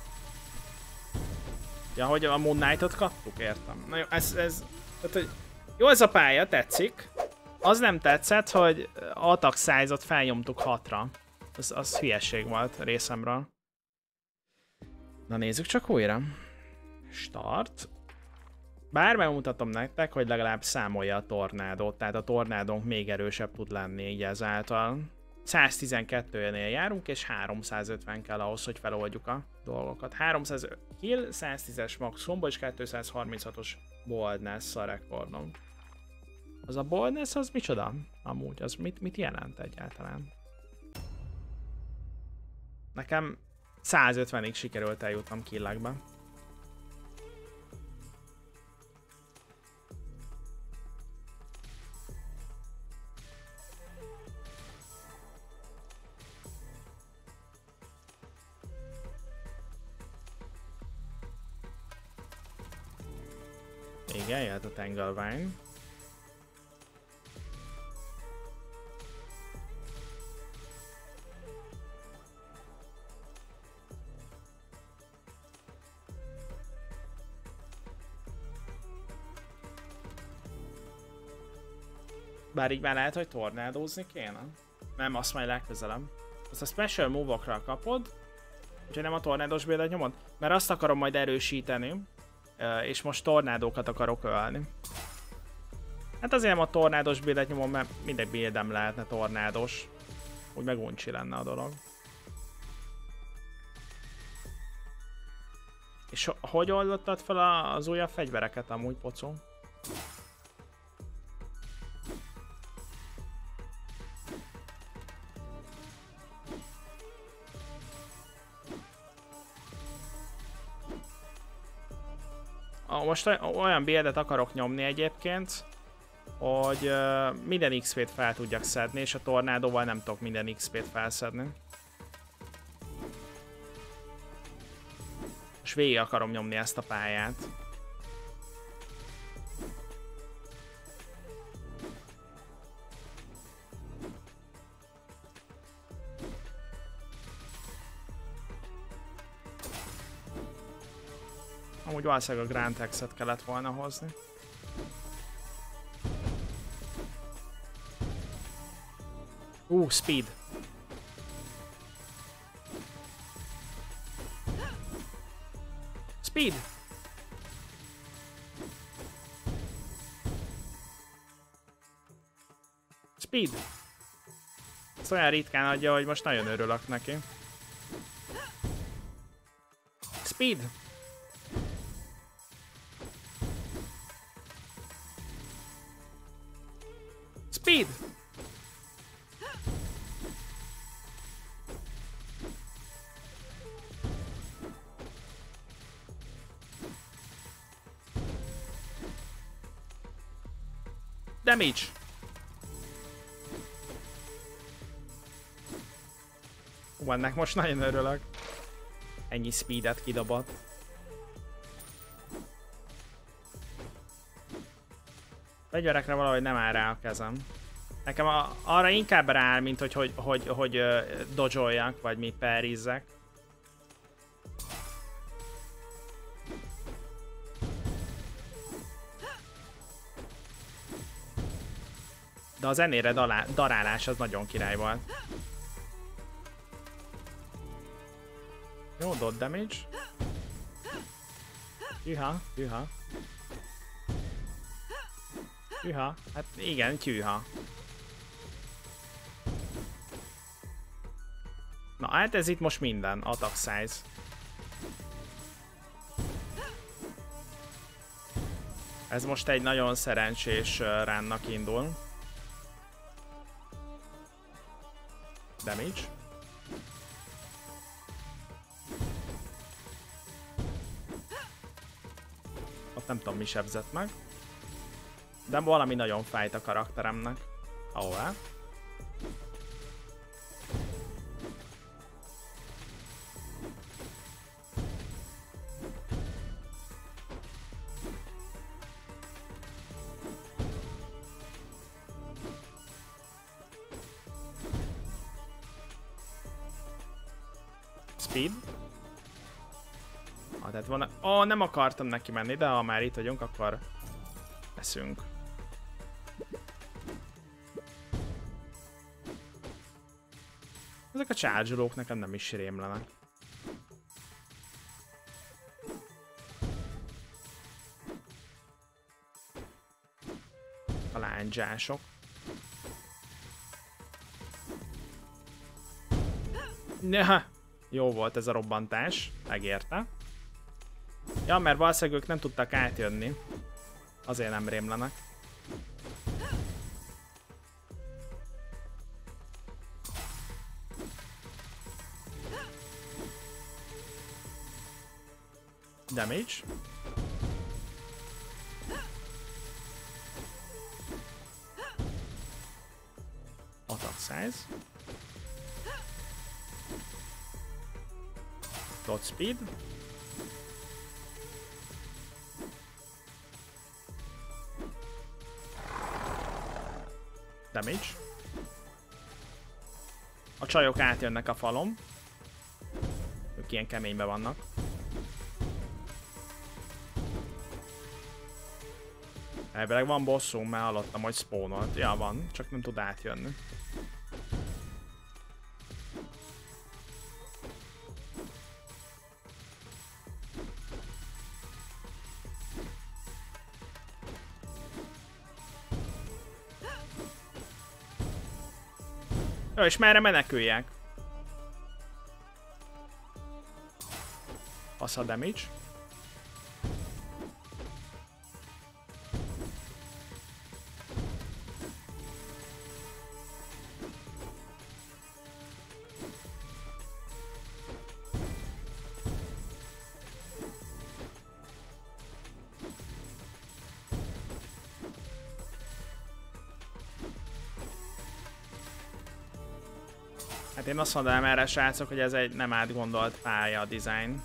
Ja, hogy a Moon Knight-ot kaptuk, értem. Na jó, ez, ez... Tehát, hogy jó ez a pálya, tetszik. Az nem tetszett, hogy attack size-ot felnyomtuk hatra. Az, az hülyeség volt részemről. Na nézzük csak újra. Start. Bár megmutatom nektek, hogy legalább számolja a tornádót, tehát a tornádónk még erősebb tud lenni így ezáltal. száztizenkettőnél járunk, és háromszázötven kell ahhoz, hogy feloldjuk a dolgokat. háromszáz kill, száztízes max combo és kétszázharminchatos boldness a rekordom. Az a boldness az micsoda? Amúgy, az mit, mit jelent egyáltalán? Nekem százötvenig sikerült eljutnom killekbe. Igen, jöhet a Tanglevine. Bár így már lehet, hogy tornádózni kéne. Nem, azt majd legközelebb. Azt a special move-okra kapod, úgyhogy nem a tornádos buildet nyomod, mert azt akarom majd erősíteni, és most tornádókat akarok ölni. Hát azért nem a tornádos buildet nyomom, mert minden buildem lehetne tornádos. Úgy meg uncsi lenne a dolog. És hogy oldottad fel az újabb fegyvereket amúgy, Pocó? Most olyan buildet akarok nyomni egyébként, hogy uh, minden iksz pét fel tudjak szedni, és a tornádóval nem tudok minden iksz pét felszedni. És végig akarom nyomni ezt a pályát. Amúgy valószínűleg a Grand X-et kellett volna hozni. Ú, uh, speed. Speed. Speed. Ezt olyan ritkán adja, hogy most nagyon örülök neki. Speed. Speed. Damage. Hú, ennek most nagyon örülök. Ennyi speedet kidobott. Fegyverekre valahogy nem áll rá a kezem. Nekem a, arra inkább rááll, mint hogy, hogy, hogy, hogy uh, dodge-oljak, vagy mi parrizzek. De a zenére dalá, darálás az nagyon király volt. Jó, dot damage. Tűha, tűha. Tűha, hát igen, tűha. Na hát ez itt most minden, attack size. Ez most egy nagyon szerencsés runnak indul. Damage. Ott nem tudom mi sebzett meg. De valami nagyon fájt a karakteremnek. Ahová. Speed. Ah, tehát van... Ó, oh, nem akartam neki menni, de ha már itt vagyunk, akkor leszünk. Ezek a charge-olók nekem nem is rémlenek. A lándzsások. Ja, jó volt ez a robbantás, megérte. Ja, mert valószínűleg ők nem tudtak átjönni. Azért nem rémlenek. Damage. Attack size. Dot speed. Damage. A csajok átjönnek a falon. Ők ilyen keményben vannak. Elvileg van bosszunk, mert hallottam, hogy spawnolt. Ja, van, csak nem tud átjönni. Jó, és merre meneküljek? Fasz a damage. Hát én azt mondanám erre, srácok, hogy ez egy nem átgondolt pálya a design.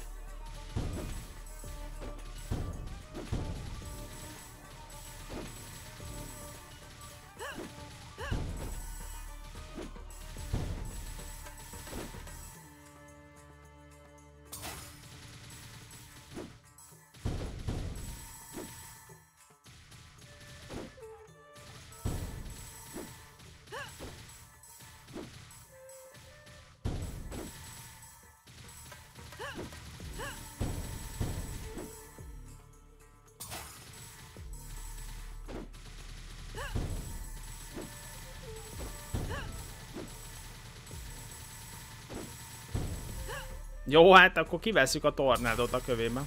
Jó, hát akkor kivesszük a tornádot a kövébe.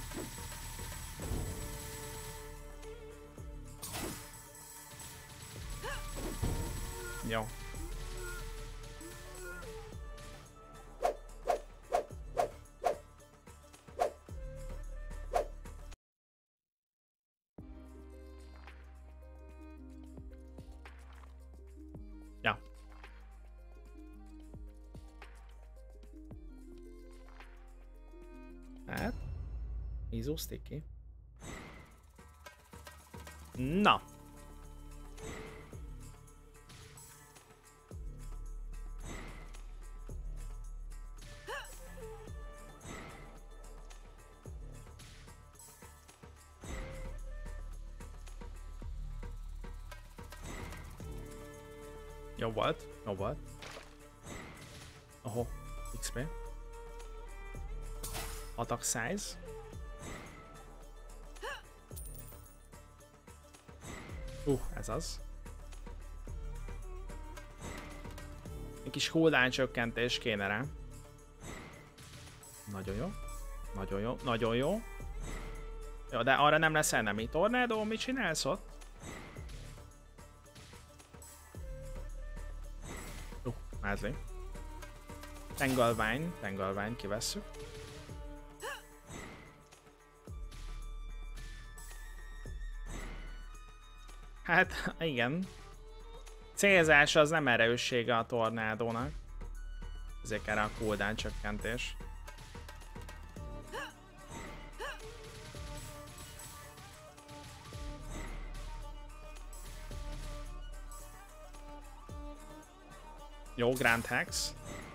Jó. Ja. Hát, ízúzték ki. Na. Jó volt, jó volt. Oho, iksz pé. Attack size. Uh, ez az. Egy kis cooldown csökkentés kéne rá. Nagyon jó. Nagyon jó, nagyon jó. Jó, de arra nem lesz enemy. Tornádó, mit csinálsz ott? Uh, mázli. Tanglevine, Tanglevine kivesszük. Hát, igen. Célzás az nem erőssége a tornádónak. Ezért kell a cooldown csökkentés. Jó, Grand Hex.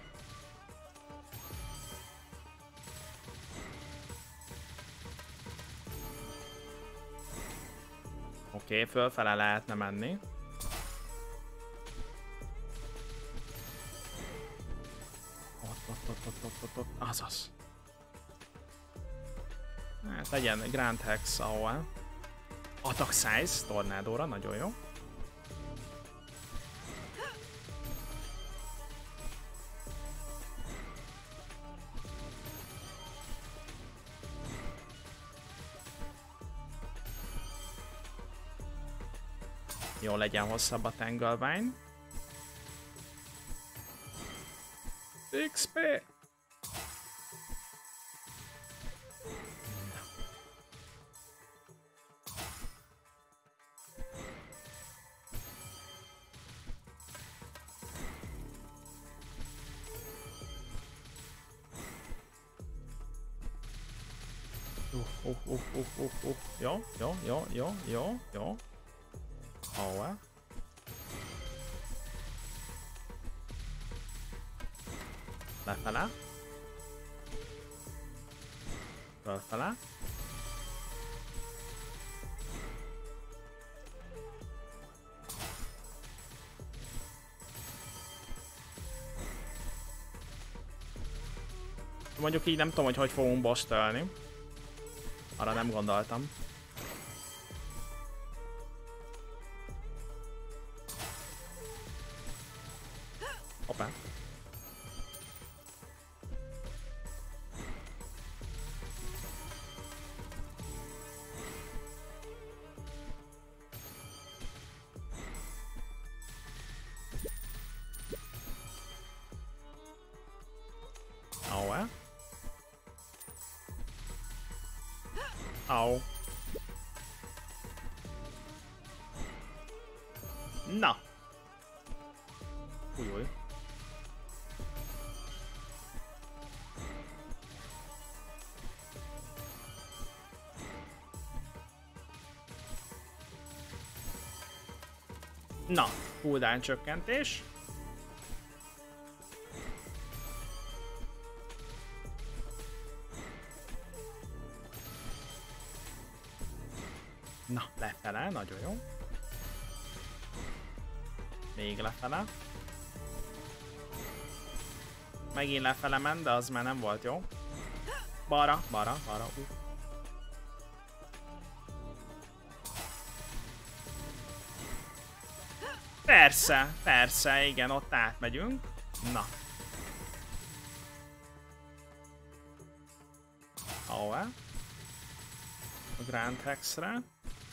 Oké, okay, fölfele lehetne menni. Ott, ott, ott, ott, ott, ott, ott. Azaz. Hát legyen Grand Hex ahol. Attack size tornádóra, nagyon jó. Jó, legyen hosszabb a Tanglevine. iksz pé! Uh, uh, uh, uh, uh, uh. Jó, jó, jó, jó, jó, jó. Ahol? Lefele. Fölfele. Mondjuk így nem tudom, hogy hogy fogunk boss-tölni. Arra nem gondoltam. Hoppá. Ahol? Au. Na. Új, új. Na, cooldown csökkentés. Na, lefele, nagyon jó. Még lefele. Megint lefele ment, de az már nem volt jó. Balra, balra, balra. Uh. Persze, persze, igen, ott átmegyünk. Na. Ahova? A Grand Hex-re.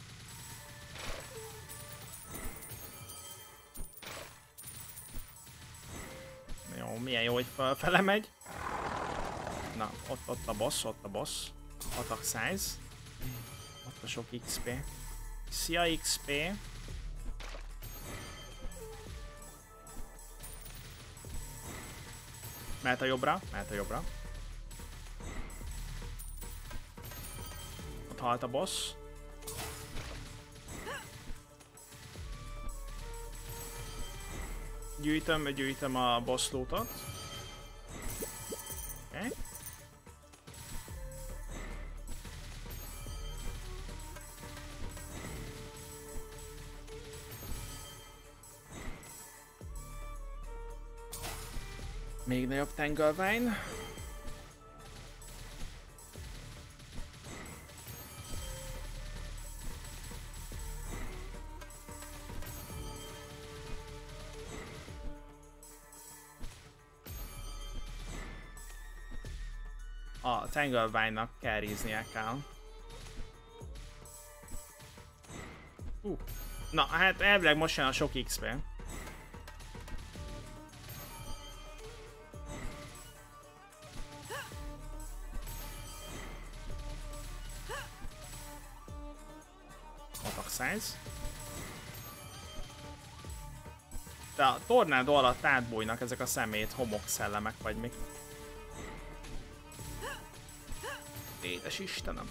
Jó, milyen jó, hogy felfele megy. Na, ott, ott a boss, ott a boss. Attack size. Ott a sok iksz pé. Szia iksz pé. Mehet a jobbra, mehet a jobbra. Ott halt a boss. Gyűjtöm, gyűjtöm a boss lootot. Oké. Okay. Még nagyobb tengelvány. A tengelványnak carryznie kell. Uh. Na, hát elvileg most jön a sok iksz pé. De a tornádó alatt átbújnak ezek a szemét homokszellemek vagy mik. Édes Istenem.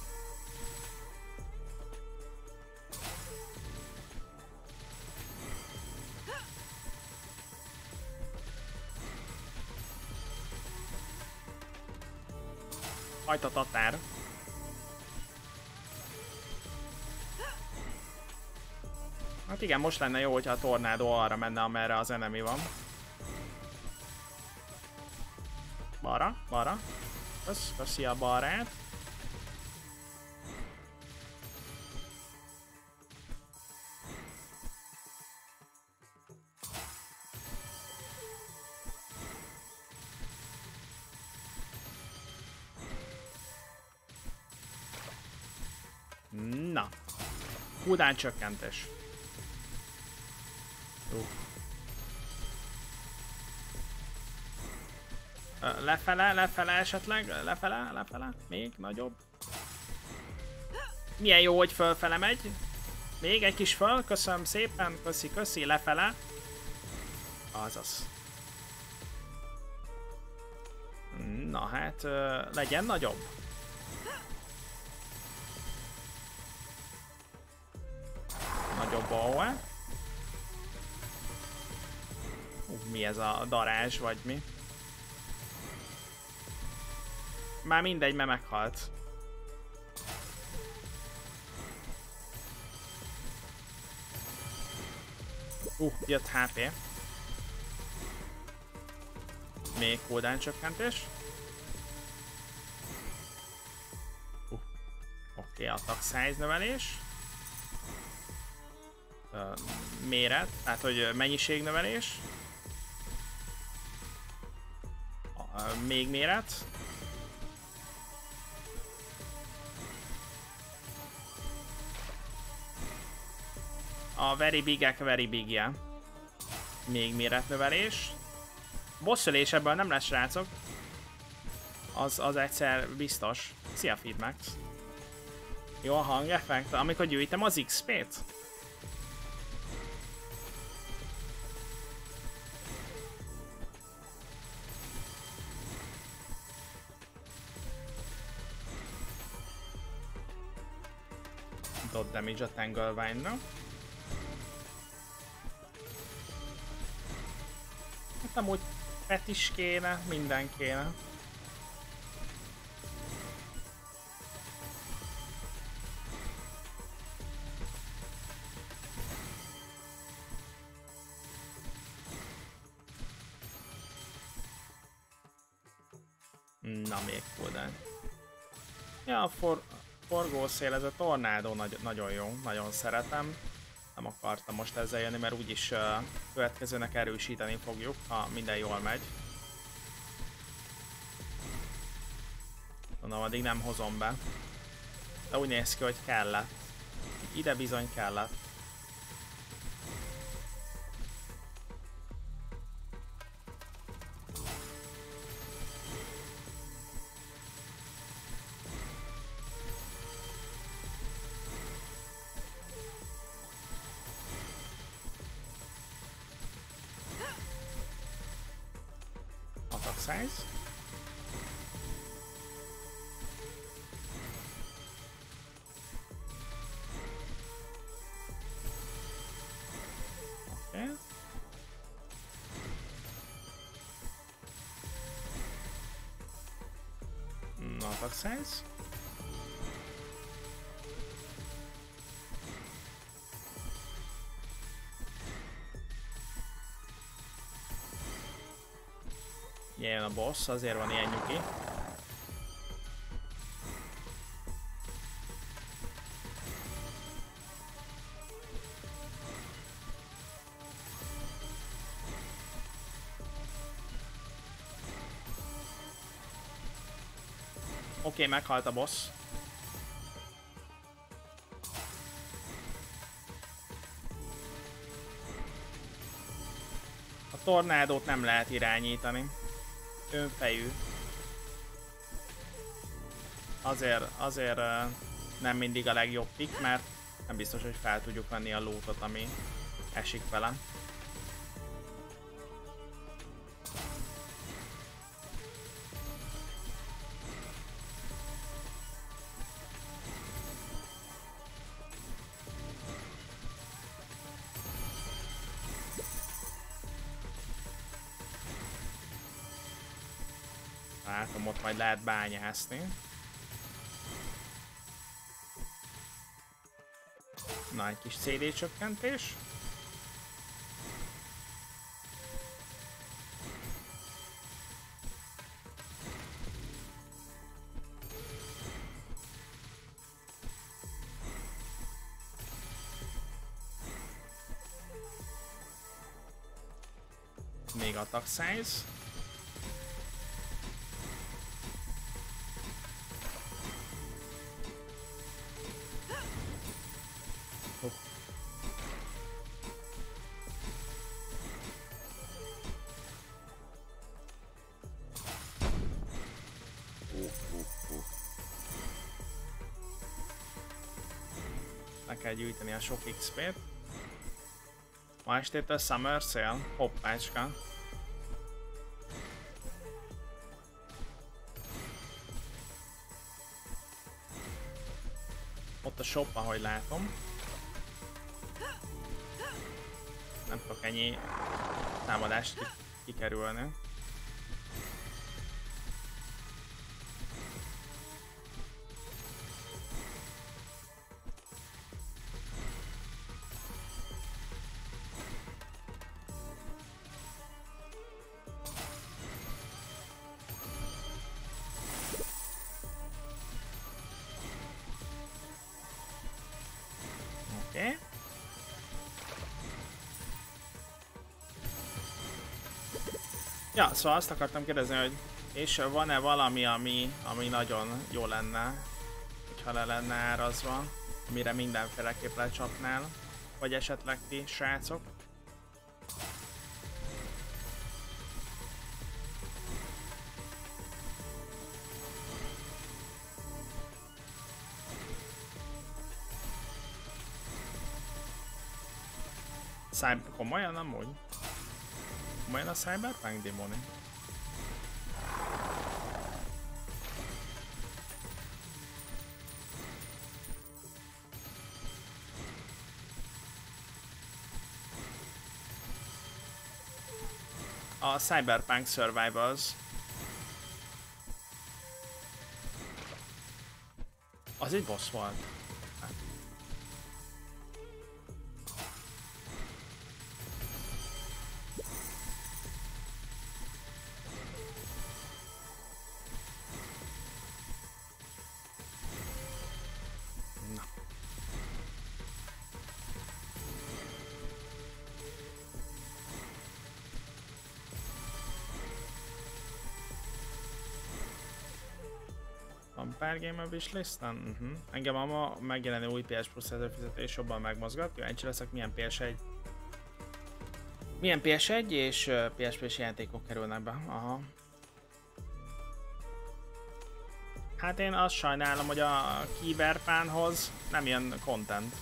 Hajt a tatár. Hát igen, most lenne jó, hogyha a tornádó arra menne, amerre az enemy van. Balra, balra. Kösz, köszi a balrát. Na. Cooldown csökkentés. Uh. Lefele, lefele esetleg, lefele, lefele, még nagyobb. Milyen jó, hogy fölfele megy. Még egy kis föl, köszönöm szépen, köszi, köszi, lefele. Azaz. Na hát, legyen nagyobb. Nagyobb ahol. Uh, mi ez a darázs, vagy mi? Már mindegy, mert meghalt. Uh, jött há pé. Még cooldown csökkentés. Uh, Oké, okay, attack size növelés. Uh, méret, tehát hogy mennyiségnövelés. Uh, még méret. A very big-ek very big-je. Még méretnövelés. Bosszölés ebből nem lesz, srácok. Az, az egyszer biztos. Szia Feedmax. Jó a hangeffekt, amikor gyűjtem az iksz pét. Dot damage a Tanglevine-ra. Hát amúgy pet is kéne, minden kéne. Na még cooldown. Ja, a for forgószél, ez a tornádó nagy nagyon jó, nagyon szeretem. Nem akartam most ezzel jönni, mert úgyis uh, következőnek erősíteni fogjuk, ha minden jól megy. Mondom, addig nem hozom be. De úgy néz ki, hogy kellett. Ide bizony kellett. Attack size. Okay. No attack size. Jön a boss, azért van ilyen nyugi. Oké, okay, meghalt a boss. A tornádót nem lehet irányítani. Önfejű. Azért, azért uh, nem mindig a legjobb pick, mert nem biztos, hogy fel tudjuk venni a lootot, ami esik vele. Látom, ott majd lehet bányászni. Na, egy kis cé dé csökkentés. Még attack size. Le kell gyűjteni a sok iksz pét. Ma estétől Summer Sale, hoppácska. Ott a shop, ahogy látom. Nem tudok ennyi támadást kikerülni. Oké. Okay. Ja, szóval azt akartam kérdezni, hogy és van-e valami, ami, ami nagyon jó lenne, hogyha le lenne árazva, amire mindenféleképp lecsapnál, vagy esetleg ti, srácok? Cyber... Komolyan amúgy? Komolyan a Cyberpunk Demoni? A Cyberpunk Survivors. Az egy boss volt. Na. Van pár game wishlisten? Uh-huh. Engem a ma megjelenő új pé es Plus előfizetés jobban megmozgat. Kíváncsi leszek, milyen pé es egy milyen pé es egy és uh, pé es pé-s játékok kerülnek be. Aha. Hát én azt sajnálom, hogy a Cyberpunkhoz nem jön content.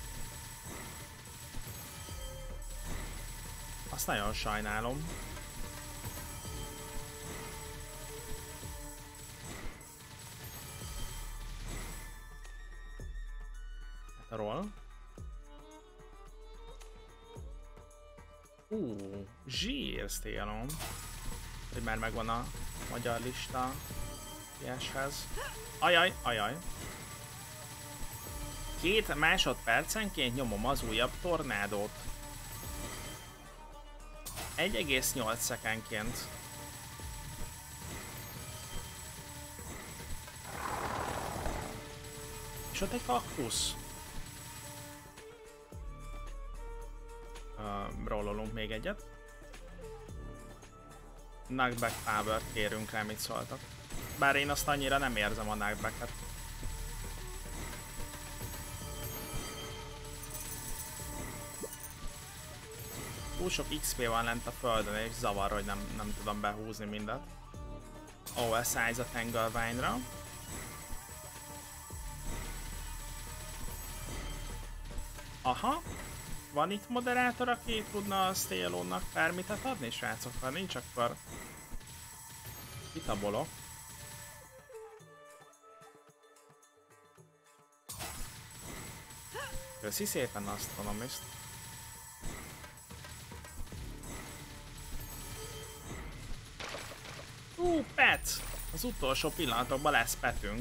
Azt nagyon sajnálom. Ról. Ú, zsírsztélom. Hogy már megvan a magyar lista pé es-hez. Ajaj, ajaj. Két másodpercenként nyomom az újabb tornádót. egy egész nyolc szekendként. És ott egy kaktusz. Uh, rollolunk még egyet. Knockback power kérünk rá, mit szóltak. Bár én azt annyira nem érzem a knockbacket. Túl sok iksz pé van lent a földön, és zavar, hogy nem, nem tudom behúzni mindet. Ó, ez szállj a Tanglevine-ra. Aha. Van itt moderátor, aki tudna a Stélónnak permitet adni, srácok? Ha nincs, akkor kitabolok. Köszi szépen Astronomist. Ú, pet! Az utolsó pillanatokban lesz petünk.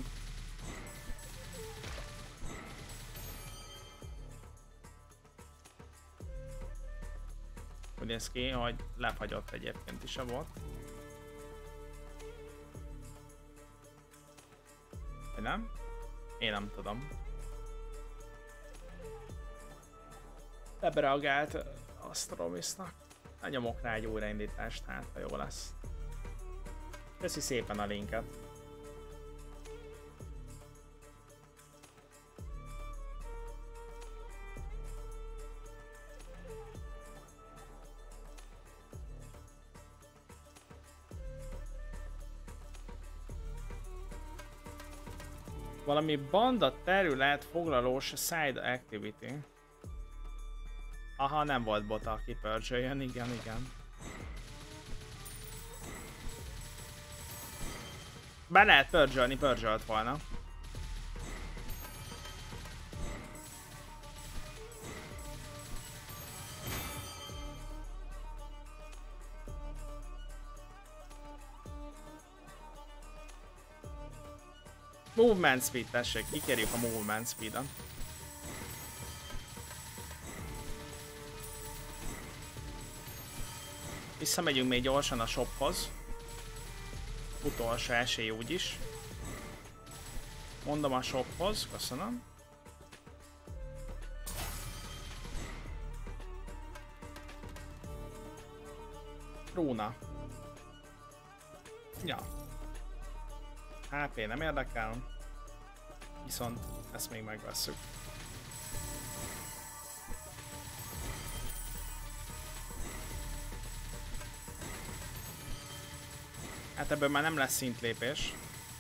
Úgy néz ki, hogy lefagyott egyébként is a volt. Vagy nem? Én nem tudom. Ebbe reagált Astromisnak. Nyomok rá egy újraindítást, hát ha jó lesz. Köszi szépen a linket. Valami banda terület foglalós side activity. Aha, nem volt bota, aki purge-jön, igen, igen. Bár lehet purge-ölni, purge-ölt volna. Movement speed, tessék, kikérjük a movement speed-en. Visszamegyünk még gyorsan a shophoz. Utolsó esély úgyis. Mondom a shophoz, köszönöm. Rúna. Ja. há pé nem érdekel. Viszont ezt még megvesszük. Hát ebből már nem lesz szintlépés.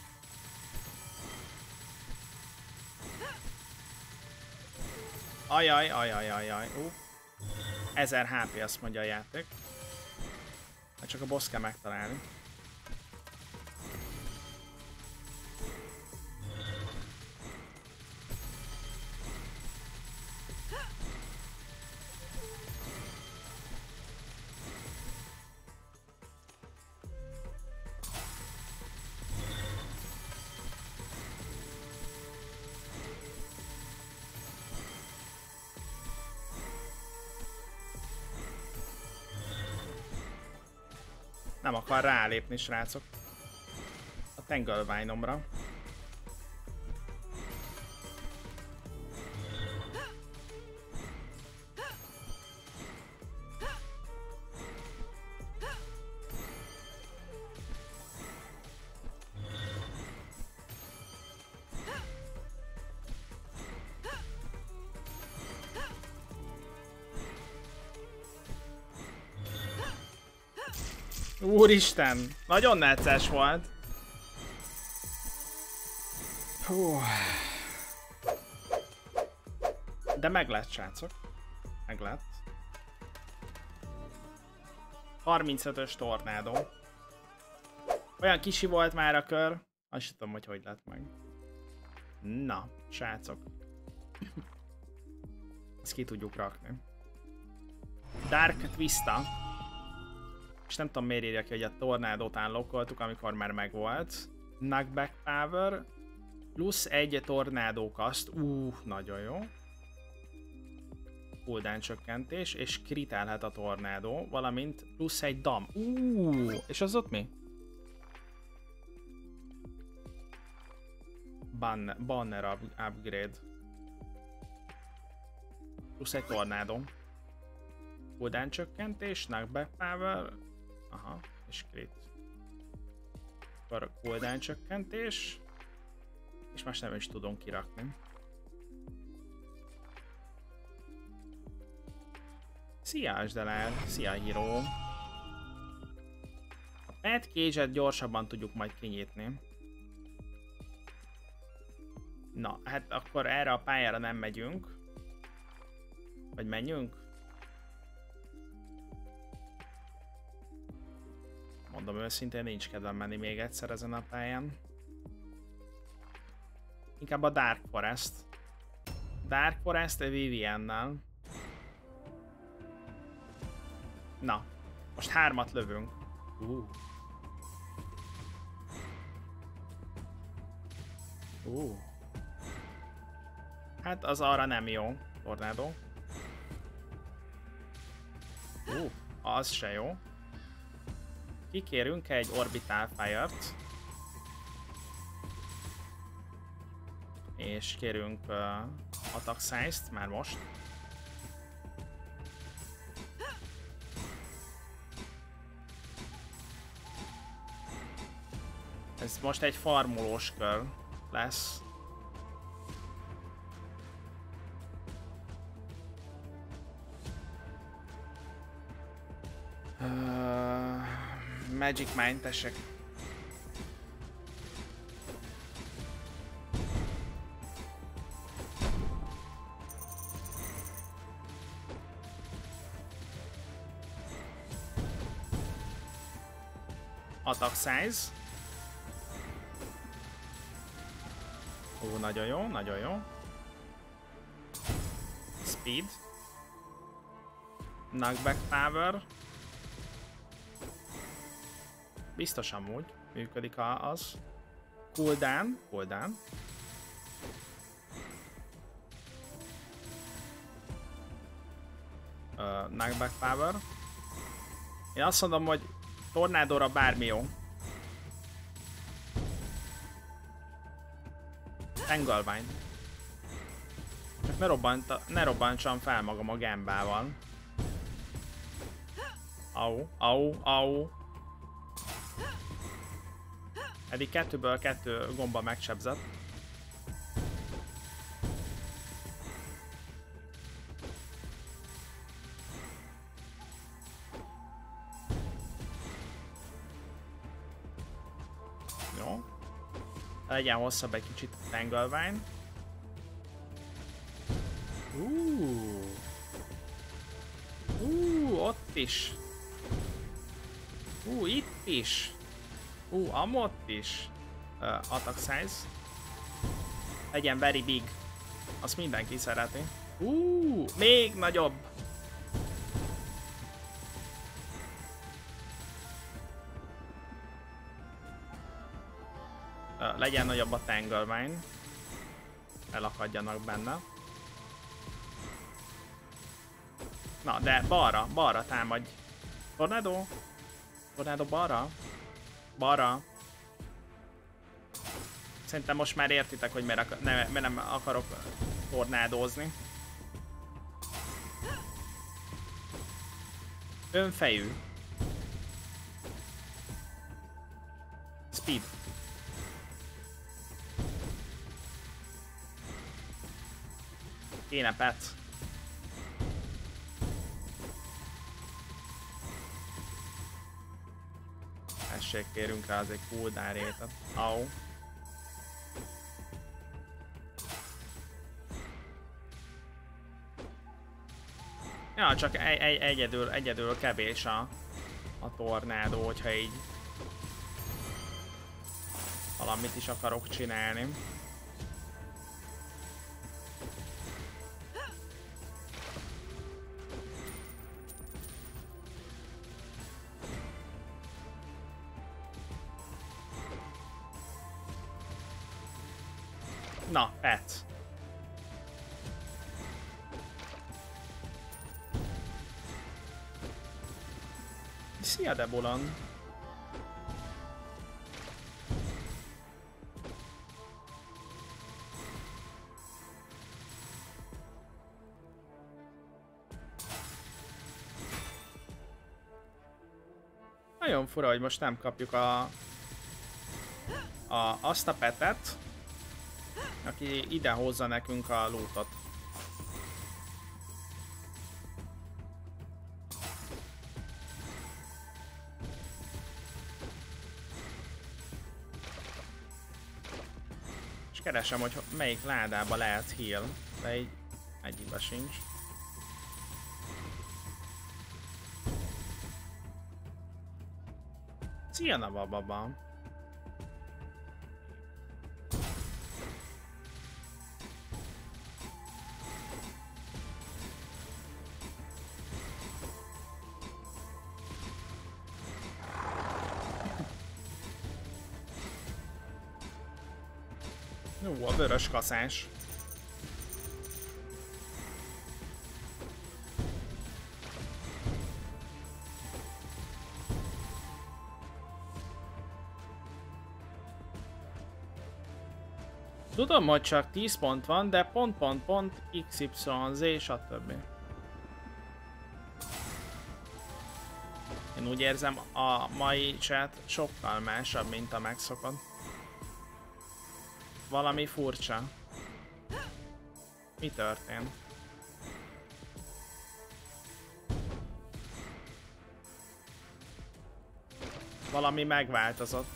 Ajaj, ajaj, ajaj. Uh. ezer há pé azt mondja a játék. Hát csak a boss kell megtalálni. Nem akar rálépni, srácok. A Tanglevine-omra. Úristen! Nagyon necces volt. Hú. De meg lett, srácok. Meg lett. harmincötös tornádó. Olyan kisi volt már a kör. Azt sem tudom, hogy hogy lett meg. Na, srácok. Ezt ki tudjuk rakni. Dark Twista. És nem tudom miért írja ki, hogy a tornádót unlockoltuk, amikor már megvolt. Knockback Power. Plusz egy tornádó kaszt. Uh, nagyon jó. Cooldown csökkentés, és kritálhat a tornádó, valamint plusz egy dam. Uh, és az ott mi? Banner, banner upgrade. Plusz egy tornádó. Cooldown csökkentés, knockback power. Aha, és crit. Akkor cooldown csökkentés. És más nem is tudom kirakni. Szia, Asdelár! Szia, Hiro! A Pet Cage-et gyorsabban tudjuk majd kinyitni. Na, hát akkor erre a pályára nem megyünk. Vagy menjünk? Mondom őszintén, nincs kedvem menni még egyszer ezen a pályán. Inkább a Dark Forest. Dark Forest a Viviennel. Na, most hármat lövünk. Uh. Uh. Hát az arra nem jó, tornádó. Uh, az se jó. Kikérünk egy Orbital Fire-t. És kérünk uh, Attack Size-t már most. Ez most egy farmolós kör lesz. Uh, Magic Mine, tessék. Attack Size. Ó, nagyon jó, nagyon jó. Speed. Knockback Power. Biztos amúgy működik az. Cooldown, cooldown. Uh, knockback Power. Én azt mondom, hogy tornádóra bármi jó. Tanglevine. Csak ne, robbanta, ne robbantsam fel magam a gambával. Au, au, au. Eddig kettőből kettő gomba megsebzett. Jó. Legyen hosszabb egy kicsit a Tanglevine. Uh. Uh, ott is. Uh, itt is. Uh, amott is. Uh, attack size. Legyen very big. Azt mindenki szereti. Uh, még nagyobb. Uh, legyen nagyobb a Tanglevine. Elakadjanak benne. Na, de balra, balra támadj. Tornádó. Tornádó balra? Balra. Szerintem most már értitek, hogy miért, akar, nem, miért nem akarok tornádózni. Önfejű. Speed. Kéne pet. Tessék, kérünk rá az egy cooldown rétet. Au. Ja, csak egy, egy, egyedül, egyedül kevés a, a tornádó, hogyha így valamit is akarok csinálni. Na, pet. Szia, Debolan. Nagyon fura, hogy most nem kapjuk a, a azt a petet, aki ide hozza nekünk a lootot. És keresem, hogy melyik ládába lehet heal, de így egyikben sincs. Szia, Navababa! Jó, a vörös kaszás. Tudom, hogy csak tíz pont van, de pont, pont, pont, iksz ipszilon zé, stb. Én úgy érzem, a mai chat sokkal másabb, mint a megszokott. Valami furcsa. Mi történt? Valami megváltozott.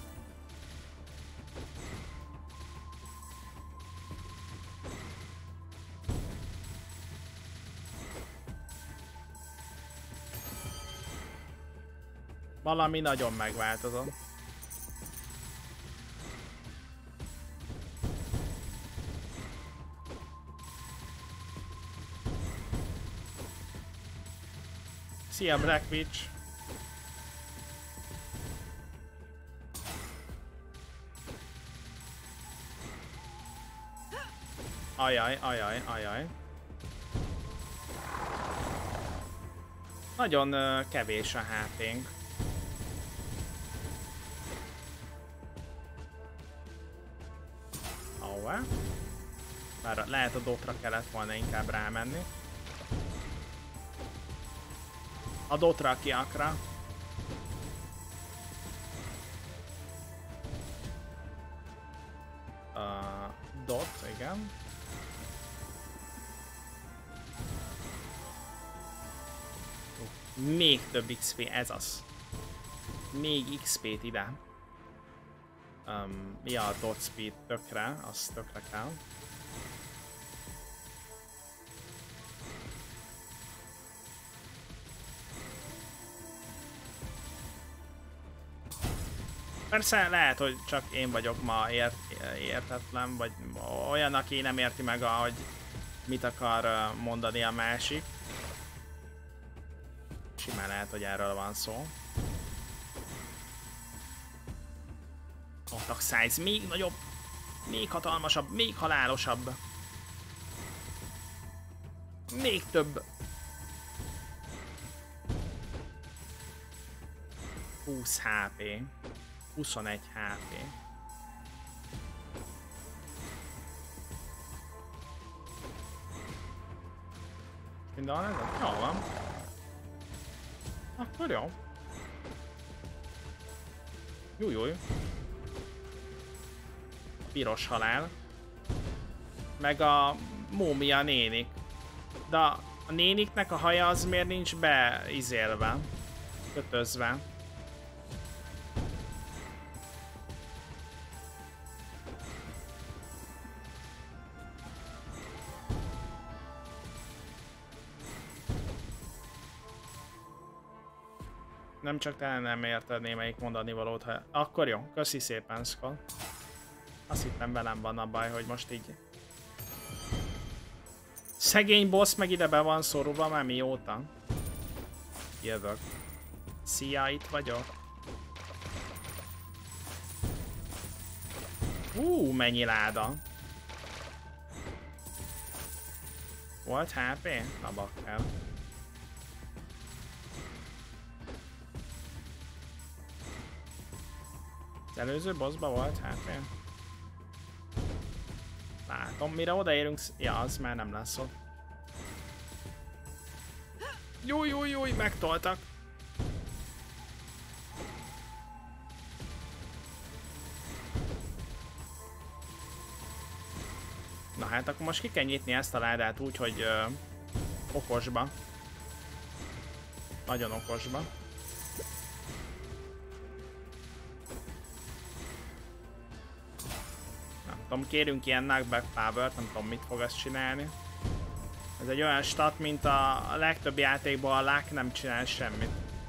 Valami nagyon megváltozott. Szia, Black Witch! Ajaj, ajaj, ajaj. Nagyon uh, kevés a há pénk. Ahová. Bár lehet a dotra kellett volna inkább rámenni. A dotra kiakra. Uh, dot, igen. Uh, még több iksz pé, ez az. Még iksz pét ide. Um, mi a dot speed tökre, az tökre kell. Persze lehet, hogy csak én vagyok ma ért, értetlen, vagy olyan, aki nem érti meg, ahogy mit akar mondani a másik. Simán lehet, hogy erről van szó. Attack size még nagyobb, még hatalmasabb, még halálosabb. Még több. húsz há pé. huszonegy há pé. Minden ez? Jó van. Akkor jó. Jújúj. Piros halál. Meg a múmia nénik. De a néniknek a haja az miért nincs beizélve? Kötözve. Nem csak te nem érted némelyik mondani valót, ha... Akkor jó, köszi szépen, Skull. Azt hittem velem van a baj, hogy most így... Szegény boss meg ide be van szorulva már mióta. Jövök. Szia, itt vagyok. Hú, mennyi láda. Volt há pé? Na bakker. Az előző bossba volt há pé? Látom, mire odaérünk... Ja, az már nem lesz ott. Júj, júj, júj, megtoltak. Na hát akkor most ki kell nyitni ezt a ládát úgy, hogy ö, okosba. Nagyon okosba. Nem tudom, kérünk ilyen knockback power-t, nem tudom mit fog ezt csinálni. Ez egy olyan stat, mint a legtöbb játékban a luck nem csinál semmit.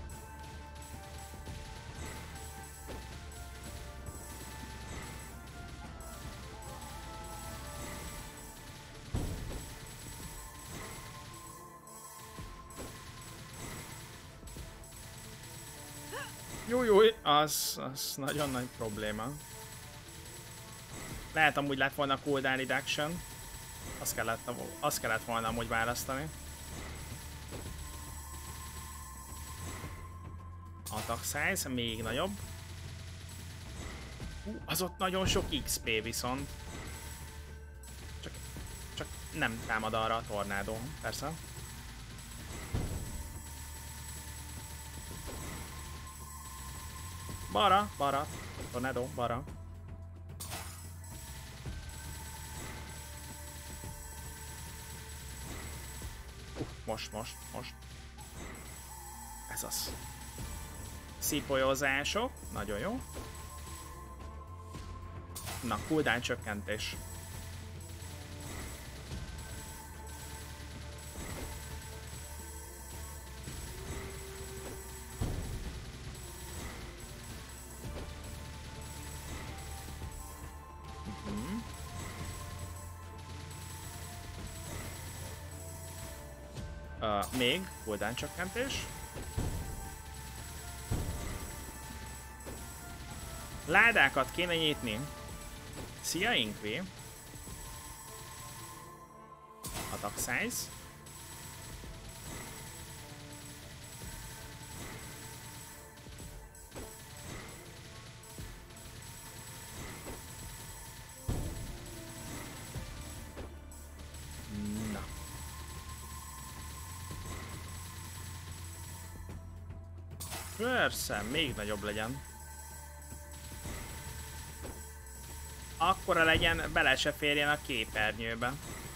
Júj, júj, az, az nagyon nagy probléma. Lehet amúgy lett volna cooldown reduction. Azt kellett, azt kellett volna amúgy választani. Attack size, még nagyobb. Hú, az ott nagyon sok iksz pé viszont. Csak, csak nem támad arra a tornádó, persze. Balra, balra. Tornádó, balra. Uh, most, most, most. Ez az. Szipolyozások. Nagyon jó. Na, cooldown csökkentés. Uh, még cooldown csökkentés. Ládákat kéne nyitni. Szia, Inkvi. Attack size. Persze, még nagyobb legyen. Akkora legyen, bele se férjen a képernyőbe.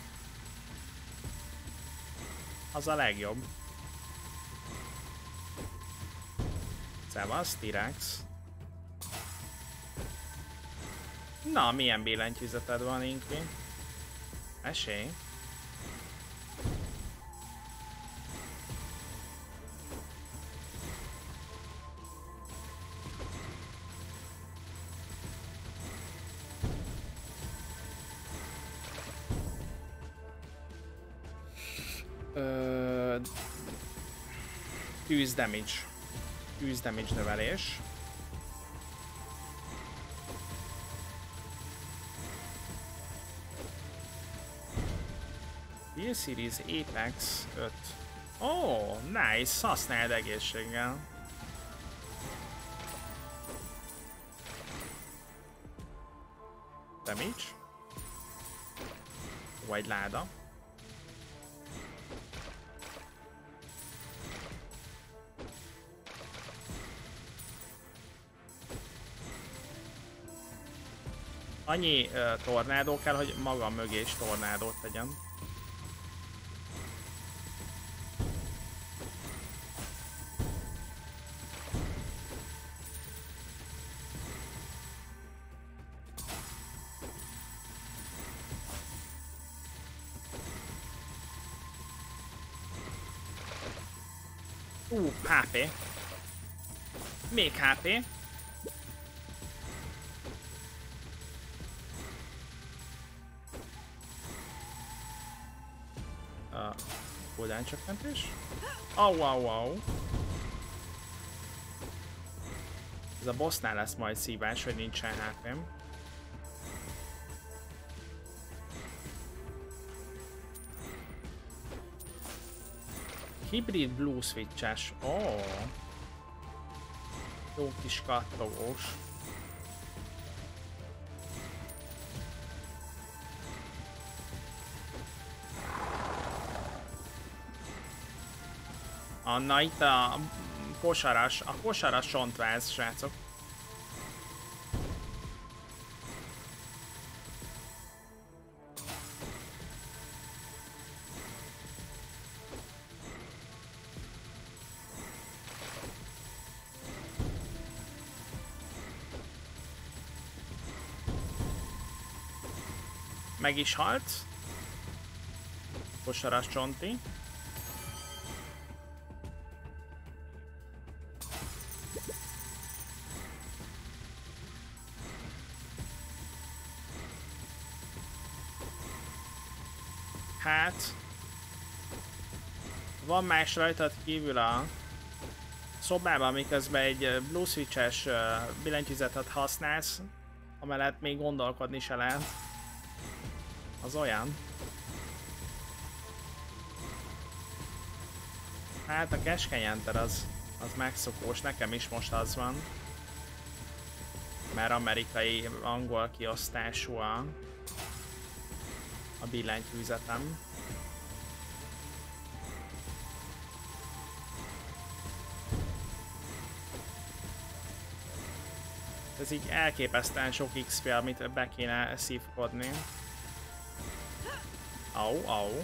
Az a legjobb. Szevasz, T-Rex. Na, milyen billentyűzeted van, Inkvi? Esély. Tűz damage. Tűz damage növelés. Steel Series Apex öt. Oh, nice, használd egészséggel. damage. Vagy láda. Annyi uh, tornádó kell, hogy magam mögé is tornádót tegyen. Uh, há pé. Még há pé. Uh, cooldown csökkentés. Au, au, au. Ez a bossnál lesz majd szívás, hogy nincsen há pém. Hybrid Blue Switch-es. Ó. Oh. Jó kis kattogós. Anna, itt a kosaras, a kosaras sontváz, srácok. Meg is halt. Kosaras csonti. Hát... Van más rajtad kívül a szobában, miközben egy Blue Switch-es billentyűzetet használsz, amellett még gondolkodni se lehet. Az olyan. Hát a keskeny enter az, az megszokós, nekem is most az van. Mert amerikai, angol kiosztású a, a billentyűzetem. Ez így elképesztően sok iksz pé, amit be kéne szívkodni. Au, au.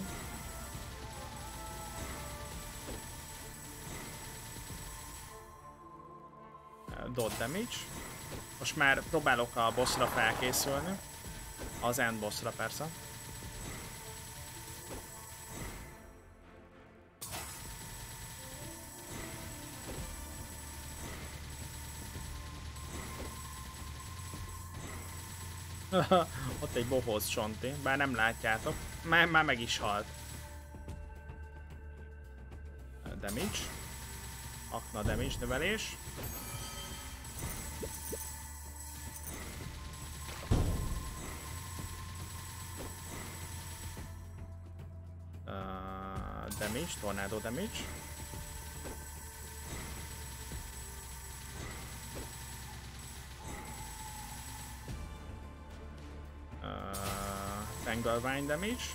Dot damage. Most már próbálok a bossra felkészülni. Az end bossra persze. Ott egy bohóz csonti, bár nem látjátok. Már, már meg is halt. Damage. Akna damage növelés. Uh, damage, tornado damage. Tanglevine damage.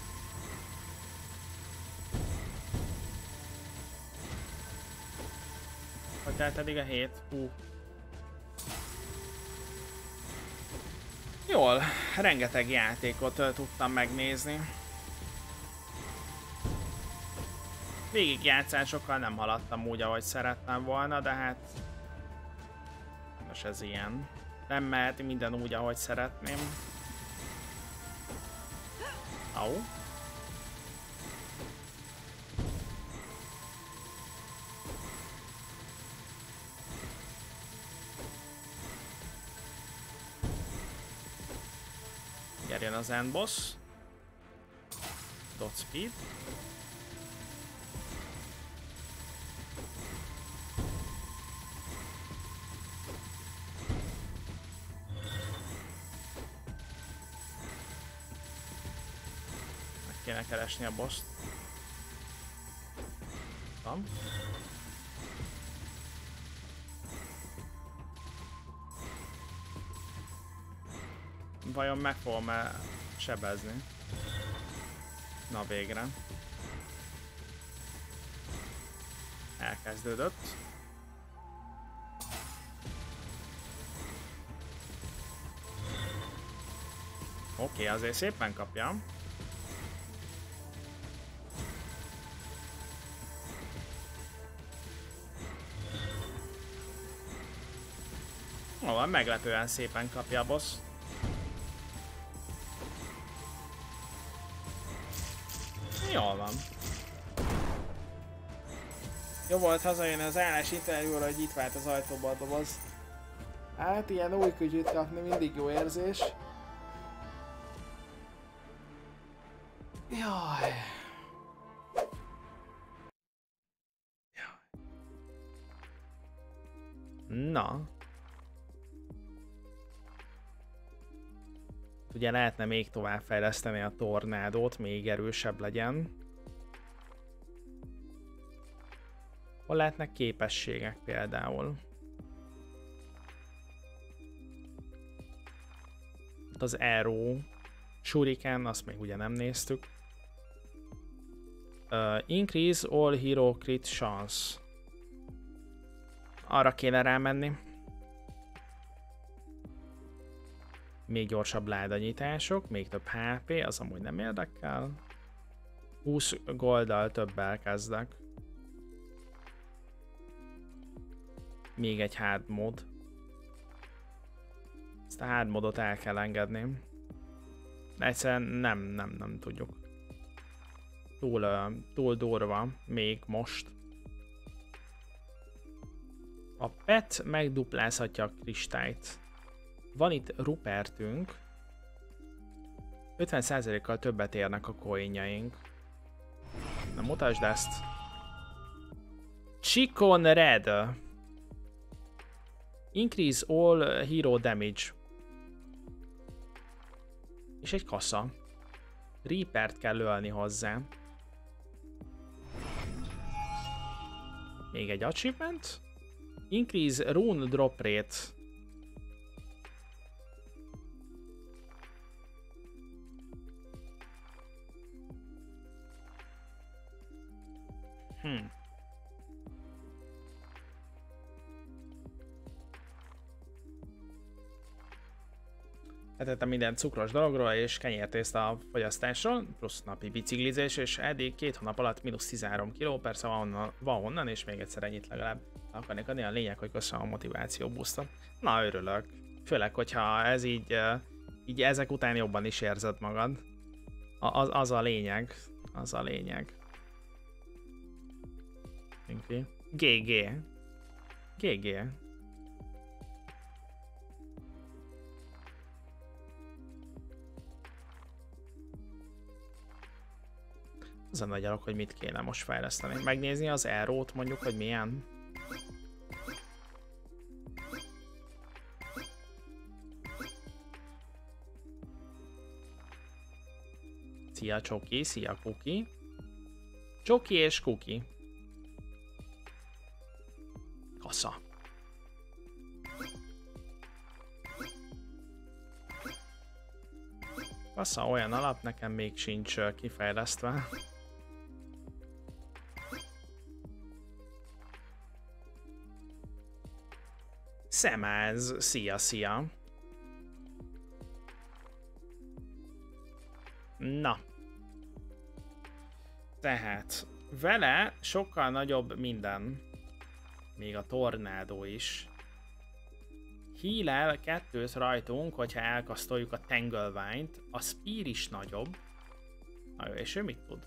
Hogy telt eddig a hét? Hú. Jól, rengeteg játékot uh, tudtam megnézni. Végigjátszásokkal nem haladtam úgy, ahogy szerettem volna, de hát... Most ez ilyen. Nem mehet minden úgy, ahogy szeretném. Au. Gyerjen az end boss. Dot speed. Kéne keresni a boss-t. Van. Vajon meg fogom-e sebezni? Na végre. Elkezdődött. Oké, okay, azért szépen kapja. Ó, meglepően szépen kapja a boss. Jól van. Jó volt hazajönni az állás interjúra, hogy itt vált az ajtóba a doboz. Hát ilyen új kütyűt kapni mindig jó érzés. Jaj. Jaj. Na. Ugye lehetne még tovább fejleszteni a tornádót, még erősebb legyen. Hol lehetnek képességek például? Itt az Arrow, Shuriken, azt még ugye nem néztük. Uh, increase all hero crit chance. Arra kéne rámenni. Még gyorsabb ládanyítások, még több há pé, az amúgy nem érdekel. húsz golddal többel kezdek. Még egy hard mod. Ezt a hard modot el kell engedni. De egyszerűen nem, nem, nem tudjuk. Túl, uh, túl durva, még most. A pet megduplázhatja a kristályt. Van itt Rupertünk. ötven százalékkal többet érnek a coinjaink. Na mutasd ezt. Chicon Red. Increase all hero damage. És egy kassa. Reapert kell ölni hozzá. Még egy achievement. Increase rune drop rate. Hmm. Letettem minden cukros dologról és kenyértészta fogyasztásról, plusz napi biciklizés, és eddig két hónap alatt mínusz tizenhárom kiló, persze van honnan, van honnan, és még egyszer ennyit legalább akarnék adni. A lényeg, hogy köszönöm a motiváció boostot. Na, örülök. Főleg, hogyha ez így, így ezek után jobban is érzed magad. Az, az a lényeg. Az a lényeg. gé gé. gé gé. Az a nagy alak, hogy mit kéne most fejleszteni. Megnézni az Arrow-t mondjuk, hogy milyen. Szia Csoki, szia Kuki. Csoki és Kuki. Kasza. Kasza olyan alap, nekem még sincs kifejlesztve. Szemáz, szia, szia. Na. Tehát, vele sokkal nagyobb minden. Még a tornádó is. Heal-el kettőt rajtunk, hogyha elkasztoljuk a Tanglevine-t. A Spear is nagyobb. Na jó, és ő mit tud?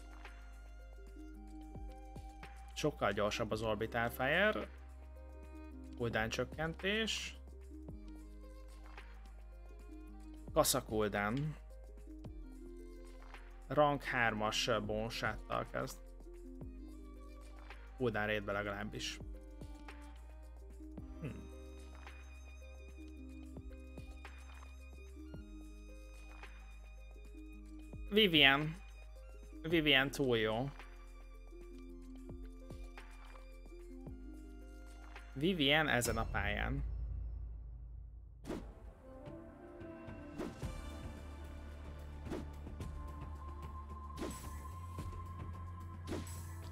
Sokkal gyorsabb az Orbital Fire. Cooldown csökkentés. Kassa cooldown. Rank hármas bonusáttal kezd. Cooldown rate-be legalábbis. Hm. Vivian. Vivian túl jó. Vivian ezen a pályán.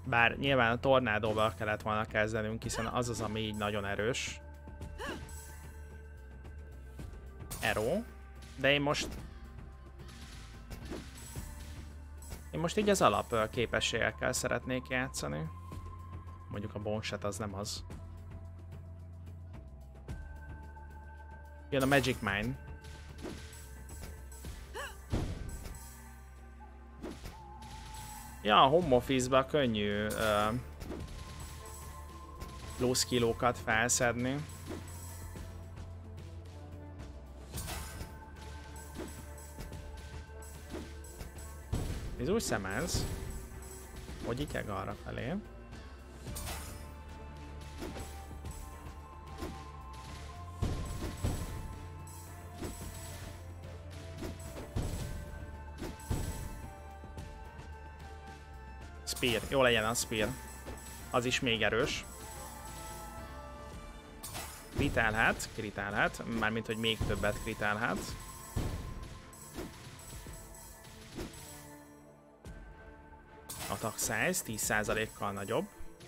Bár nyilván a tornádóval kellett volna kezdenünk, hiszen az az, ami így nagyon erős. Arrow. De én most... Én most így az alap képességekkel szeretnék játszani. Mondjuk a Boneset az nem az. Jön a Magic Mine. Ja, a home office-ba könnyű uh, plusz kilókat felszedni. Ez úgy szemez, hogy ikeg arra felé. Spear. Jó legyen a Spear. Az is még erős. Kritálhat, kritálhat, mármint hogy még többet kritálhat. Attack size tíz százalékkal nagyobb.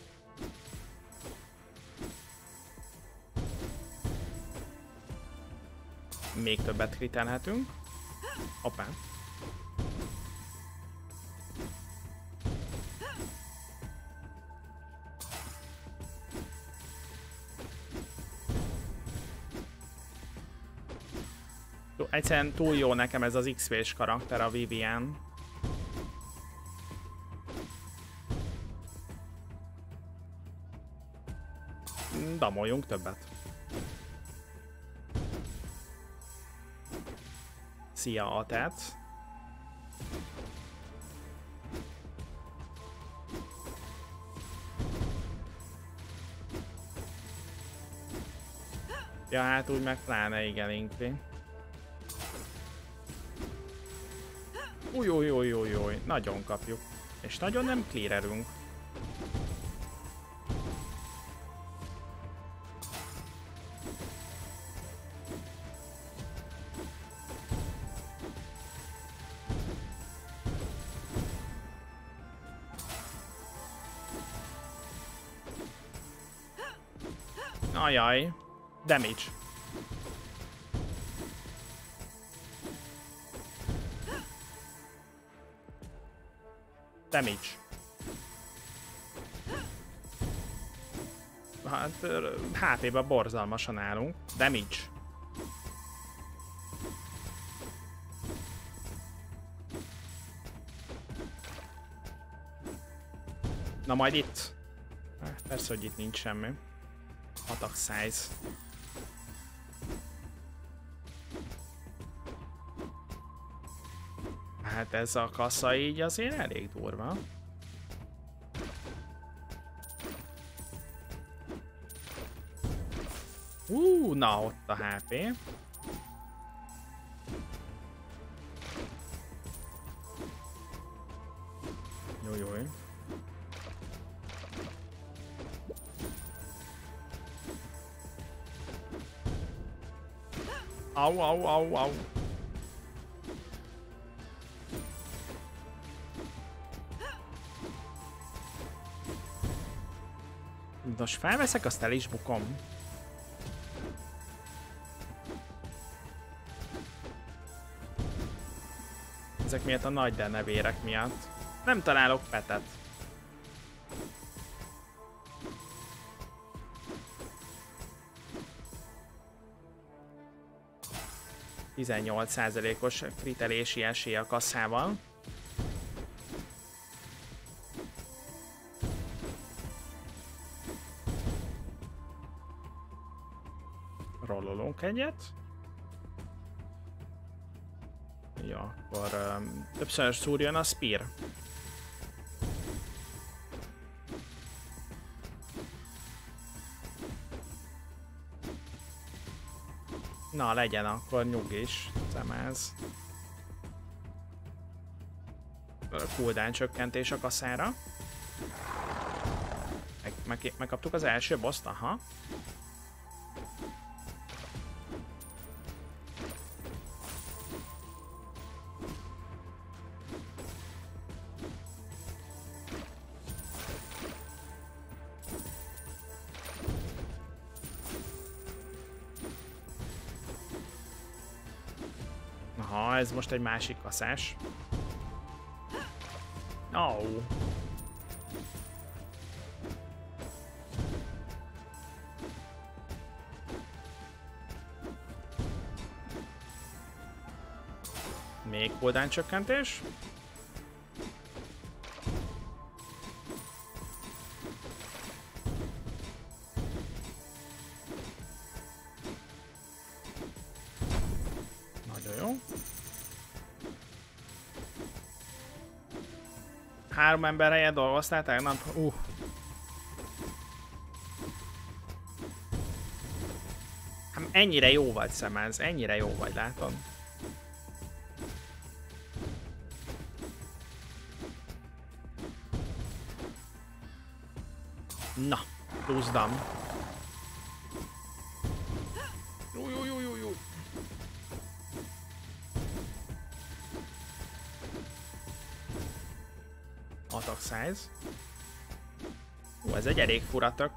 Még többet kritálhatunk. Hoppá. Egyszerűen túl jó nekem ez az iksz vé-s karakter, a Vivian. Damoljunk többet. Szia, Atet. Ja, hát úgy meg pláne igen, Inkli. Új, új, új, új, új, nagyon kapjuk. És nagyon nem clearelünk. Ajaj, damage. Damage. Hát há pé-be borzalmasan állunk. Damage. Na majd itt. Persze, hogy itt nincs semmi. Attack size. Hát ez a kassa így azért elég durva. Ú, na ott a há pé. Jó, jó. Au, au, au, au. Most felveszek, azt el is bukom. Ezek miatt a nagy denevérek miatt. Nem találok petet. tizennyolc százalékos kritelési esély a kasszával. Rollolunk egyet. Jó, akkor um, többször szúrjon a Spear. Na, legyen akkor nyugis, szemez. Cooldown csökkentés a kaszára. Meg, meg, megkaptuk az első bosszt, aha. Na, ez most egy másik kaszás. Oh. Még cooldown csökkentés. Nagyon jó. Három ember helyen dolgoztál tegnap? Uh. Hát ennyire jó vagy, Szemenz, ennyire jó vagy, látod? Na, túszdam. Jó, jó, jó, jó, jó. Attack size. Ó, ez egy elég furatok.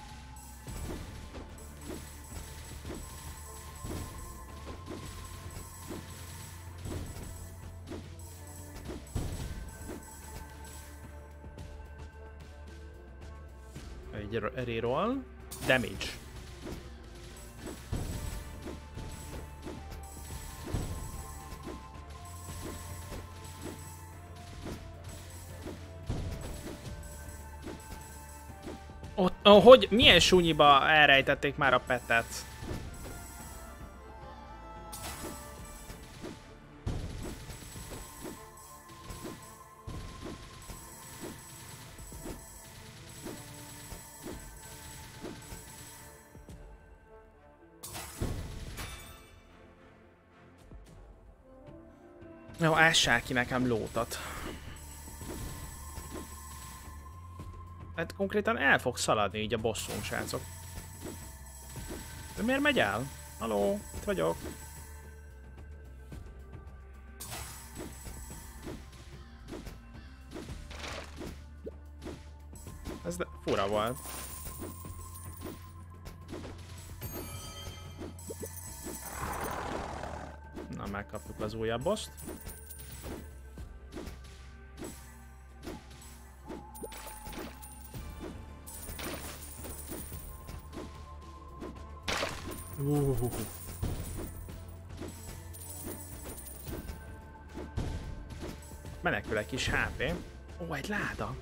Egy reroll. Damage. Ott, oh, hogy milyen súnyiba elrejtették már a petet? Jó, ássál ki nekem lótat. Hát konkrétan el fog szaladni így a bosszunk, srácok. De miért megy el? Haló, itt vagyok. Ez de fura volt. Na, megkaptuk az újabb boszt. Uh. Menekül egy kis há pé. Ó, egy láda.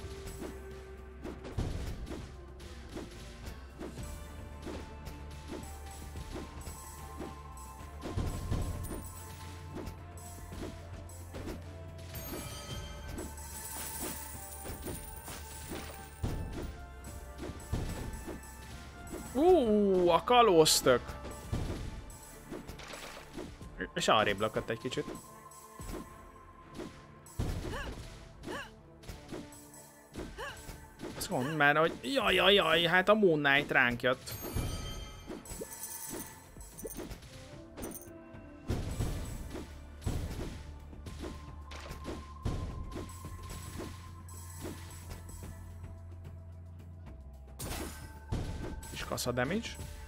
Ú, a kalóztök. És arrébb lökött egy kicsit. Azt mondom már, hogy jaj, jaj, jaj, hát a Moon Knight ránk jött. És kassa damage.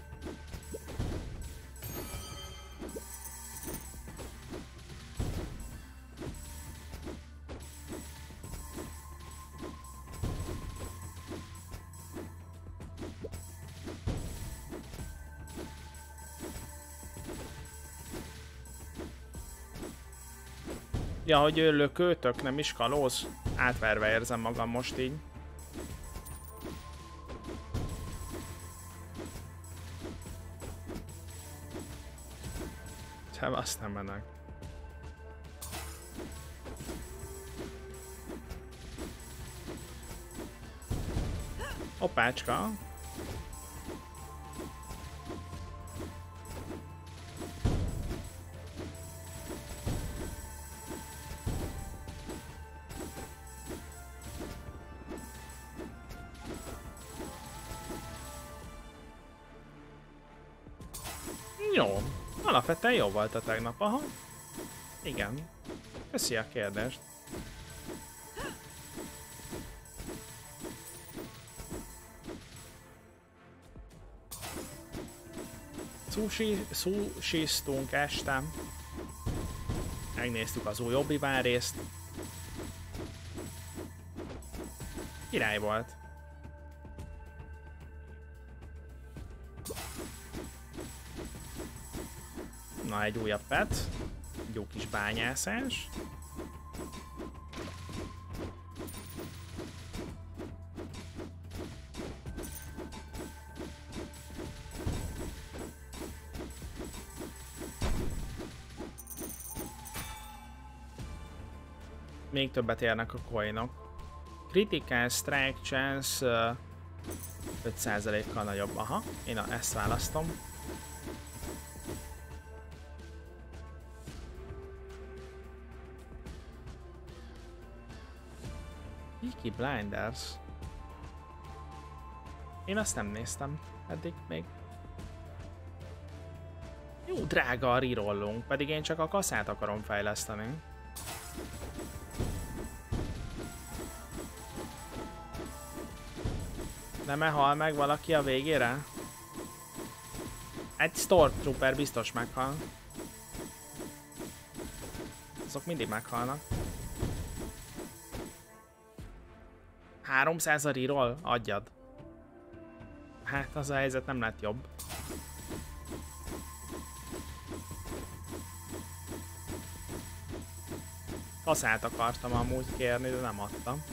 Ja, hogy ő lökőtök, nem is kalóz. Átverve érzem magam most így. Csak azt nem mennek. Hoppácska. Jó. Alapvetően jó volt a tegnap, aha. Igen. Köszi a kérdést. Sushi, sushiztunk este. Megnéztük az új Obi-Wan részt. Király volt. Na, egy újabb pet. Egy jó kis bányászás. Még többet érnek a coinok. Critical Strike Chance uh, öt százalékkal nagyobb. Aha, én a, ezt választom. Peaky Blinders. Én azt nem néztem eddig még. Jó, drága a rerollunk, pedig én csak a kaszát akarom fejleszteni. Nem-e hal meg valaki a végére? Egy Stormtrooper biztos meghal. Azok mindig meghalnak. háromszáz a reroll? Adjad. Hát az a helyzet nem lett jobb. Kaszát akartam amúgy kérni, de nem adtam.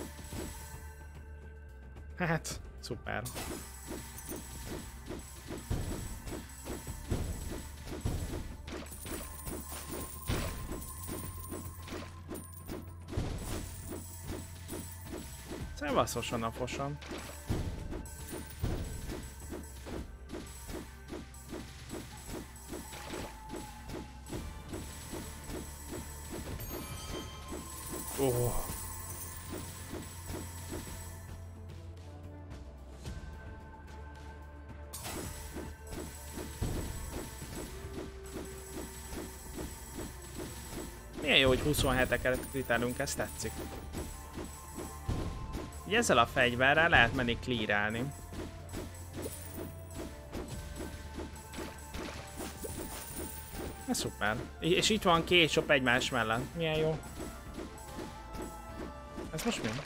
Hát, szuper. Szevaszosan a foson. Oh. Milyen jó, hogy huszonheteket kritelünk, ez tetszik. Így ezzel a fegyverrel lehet menni clearálni. Ez szuper. És itt van két shop egymás mellett. Milyen jó. Ez most mi?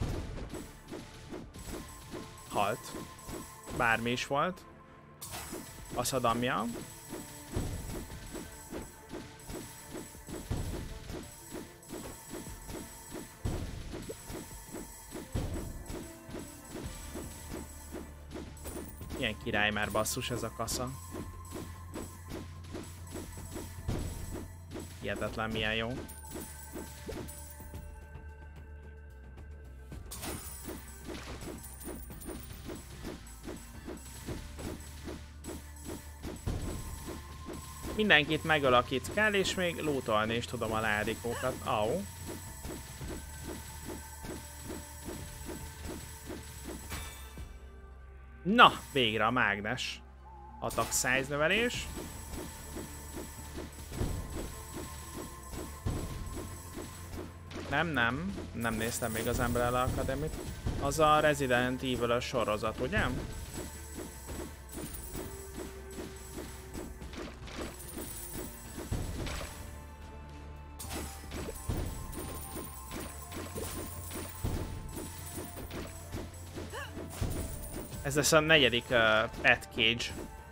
Halt. Bármi is volt. A szadamja. Ilyen király már basszus ez a kasza. Hihetetlen milyen jó. Mindenkit megöl, akit kell, és még lootolni is tudom a ládikókat. Au. Na, végre a mágnes. Attack size növelés. Nem, nem. Nem néztem még az Umbrella Academy-t. Az a Resident Evil sorozat, ugye? Ez lesz a negyedik uh, Pet Cage.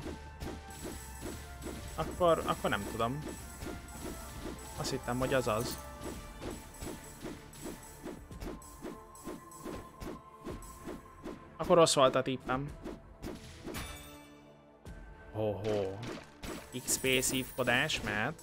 Akkor, akkor nem tudom. Azt hittem, hogy az az. Akkor rossz volt a tippem. Hoho. iksz pé szívkodás, mert...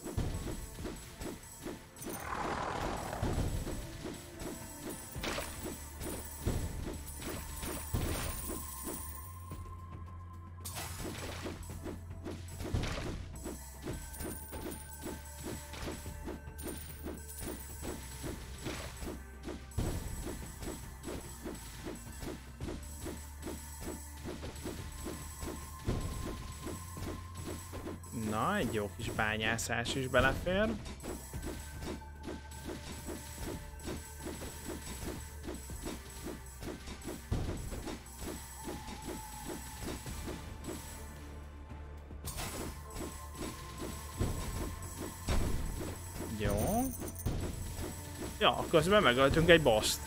Na, egy jó kis bányászás is belefér. Jó. Ja, közben megöltünk egy bosszt.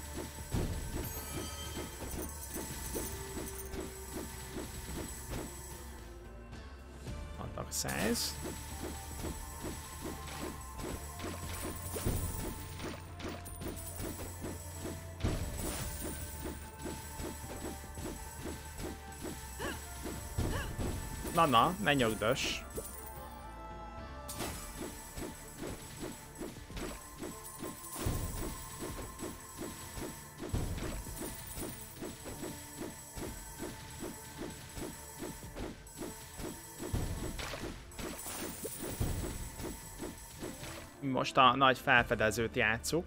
Attack size. Na na, ne nyögdös. Most a nagy felfedezőt játsszuk.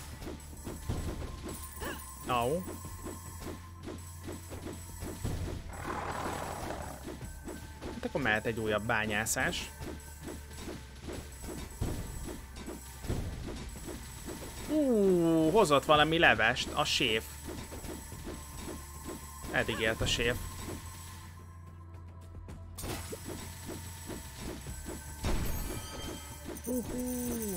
Au. Hát akkor mehet egy újabb bányászás. Ú, hozott valami levest, a séf. Eddig élt a séf. Uh-huh.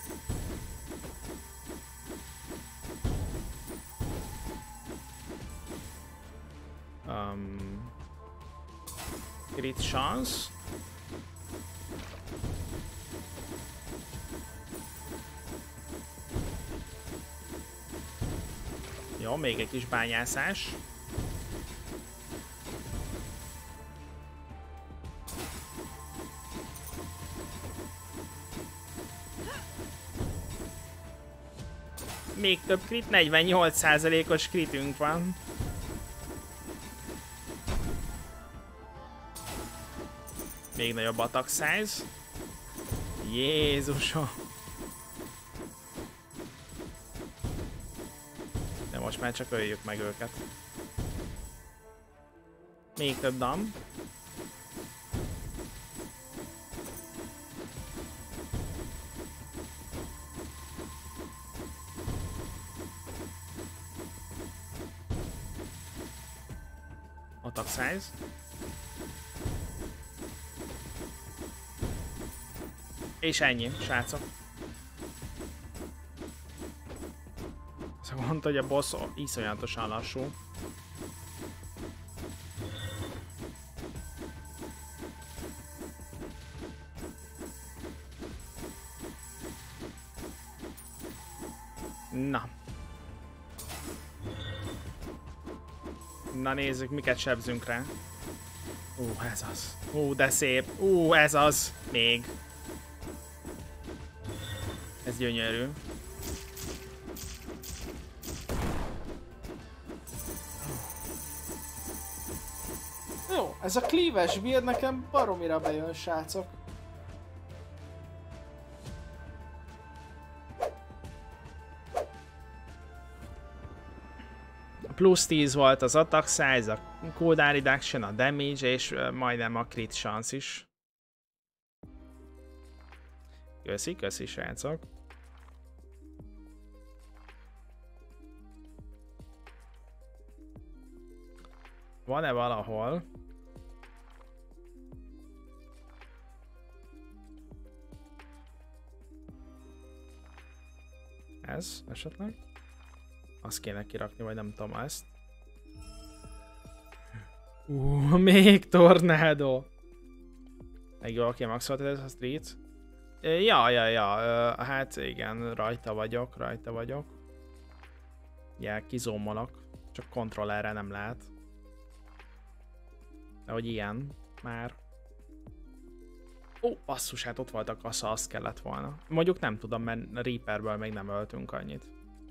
Um, crit chance. Jó, még egy kis bányászás. Még több crit, negyvennyolc százalékos critünk van. Még nagyobb attack size. Jézusom! De most már csak öljük meg őket. Még több dam. Attack size. És ennyi, srácok. Szóval mondta, hogy a boss iszonyatosan lassú. Na. Na nézzük, miket sebzünk rá. Ú, ez az. Ú, de szép. Ú, ez az. Még. Ez gyönyörű. Jó, ez a cleave-es build nekem baromira bejön, srácok. Plusz tíz volt az attack size, a cooldown reduction, a damage és uh, majdnem a crit chance is. Köszi, köszi srácok. Van-e valahol? Ez esetleg? Azt kéne kirakni, vagy nem tudom ezt. Uh, még tornádó! Még jól kimaxolt ez a street. Ja, ja, ja, hát igen, rajta vagyok, rajta vagyok. Ja, kizómolok, csak kontrollerre nem lehet. De hogy ilyen, már. Ó, basszus, hát ott volt a kassa, azt kellett volna. Mondjuk nem tudom, mert Reaperből még nem öltünk annyit.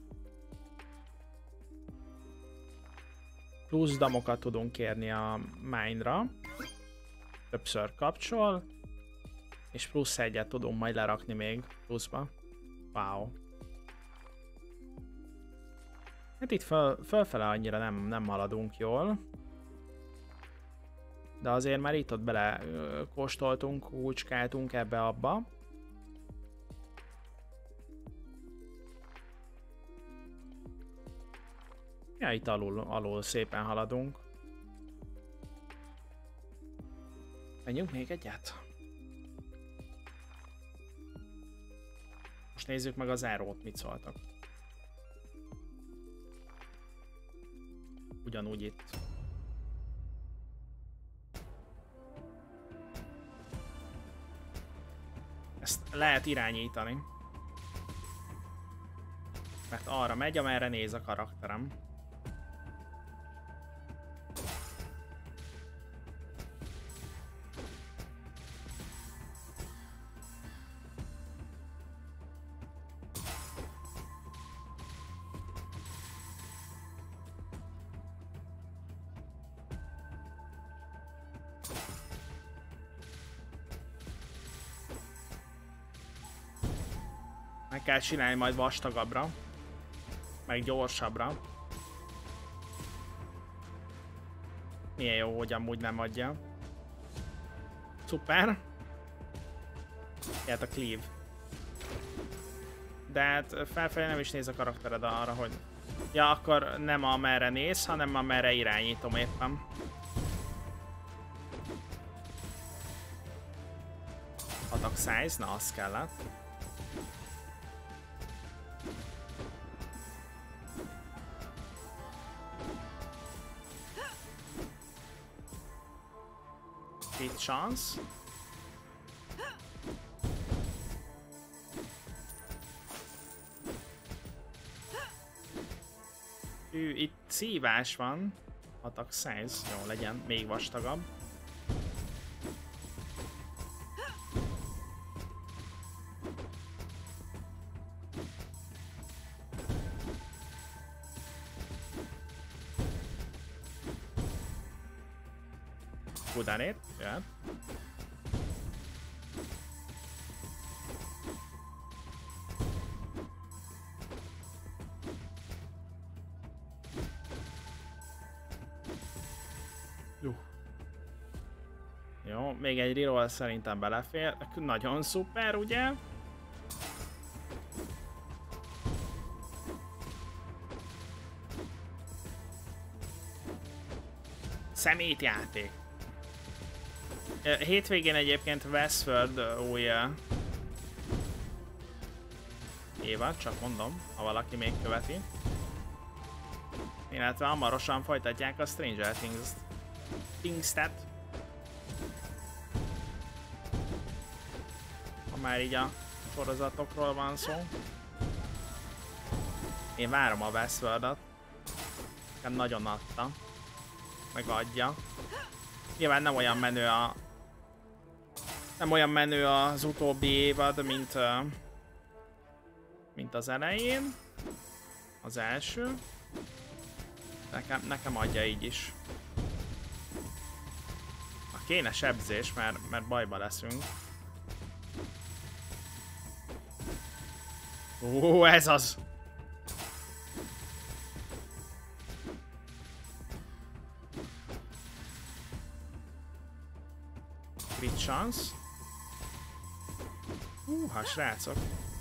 Plusz damokat tudunk kérni a mine-ra. Többször kapcsol. És plusz egyet tudunk majd lerakni még pluszba. Wow. Hát itt föl, fölfele annyira nem, nem haladunk jól. De azért már itt ott bele kóstoltunk, úcskáltunk ebbe-abba. Ja, itt alul, alul szépen haladunk. Menjünk még egyet. Most nézzük meg az Arrow-t, mit szóltak. Ugyanúgy itt. Ezt lehet irányítani. Mert arra megy, amerre néz a karakterem. Meg kell csinálni majd vastagabbra. Meg gyorsabbra. Milyen jó, hogy amúgy nem adja. Szuper. Ilyet a cleave. De hát felfelé nem is néz a karaktered arra, hogy... Ja, akkor nem amerre néz, hanem amerre irányítom éppen. Attack size, na az kellett. Két chance. Ő, itt szívás van. Attack size, jó legyen, még vastagabb. Good on it, yeah. Juh. Jó, még egy reroll szerintem belefér. Nagyon szuper, ugye? Szemétjáték. Hétvégén egyébként Westworld új évad, csak mondom, ha valaki még követi. Illetve hamarosan folytatják a Stranger Things Things-et. Ha már így a sorozatokról van szó. Én várom a Westworld-ot. Nekem nagyon adta. Meg adja. Nyilván nem olyan menő a... Nem olyan menő az utóbbi évad, mint... Uh, mint az elején. Az első. Nekem, nekem adja így is. Na, kéne sebzés, mert, mert bajba leszünk. Ó, ez az! Crit chance. Húha, srácok.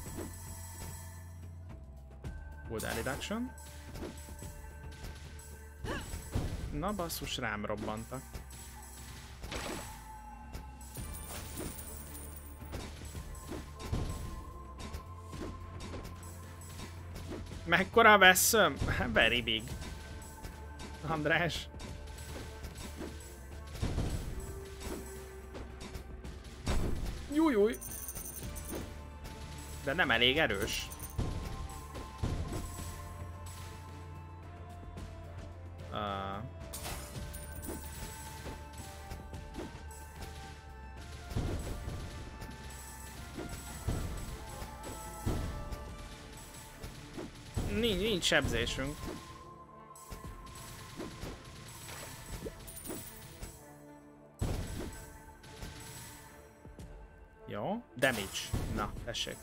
Cooldown reduction. Na basszus, rám robbantak. Mekkora veszem? Very big. András. Jújjúj. De nem elég erős. Uh. Nincs, nincs sebzésünk. Jó, damage. Na, tessék.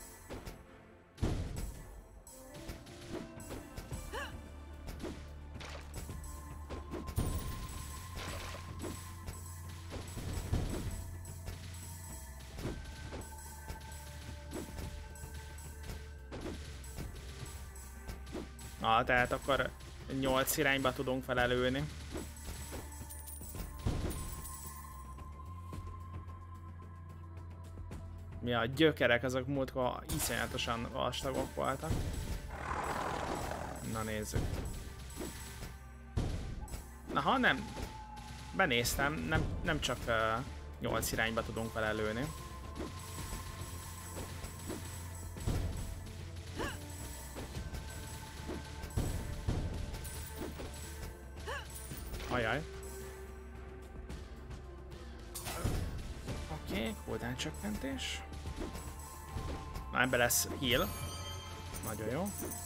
Na, tehát akkor nyolc irányba tudunk felelőni. Mi a gyökerek, azok múltkor iszonyatosan vastagok voltak. Na nézzük. Na ha nem... Benéztem, nem, nem csak uh, nyolc irányba tudunk vele lőni. Ajaj. Oké, okay, cooldown csökkentés. Na, ebbe lesz heal. Nagyon jó.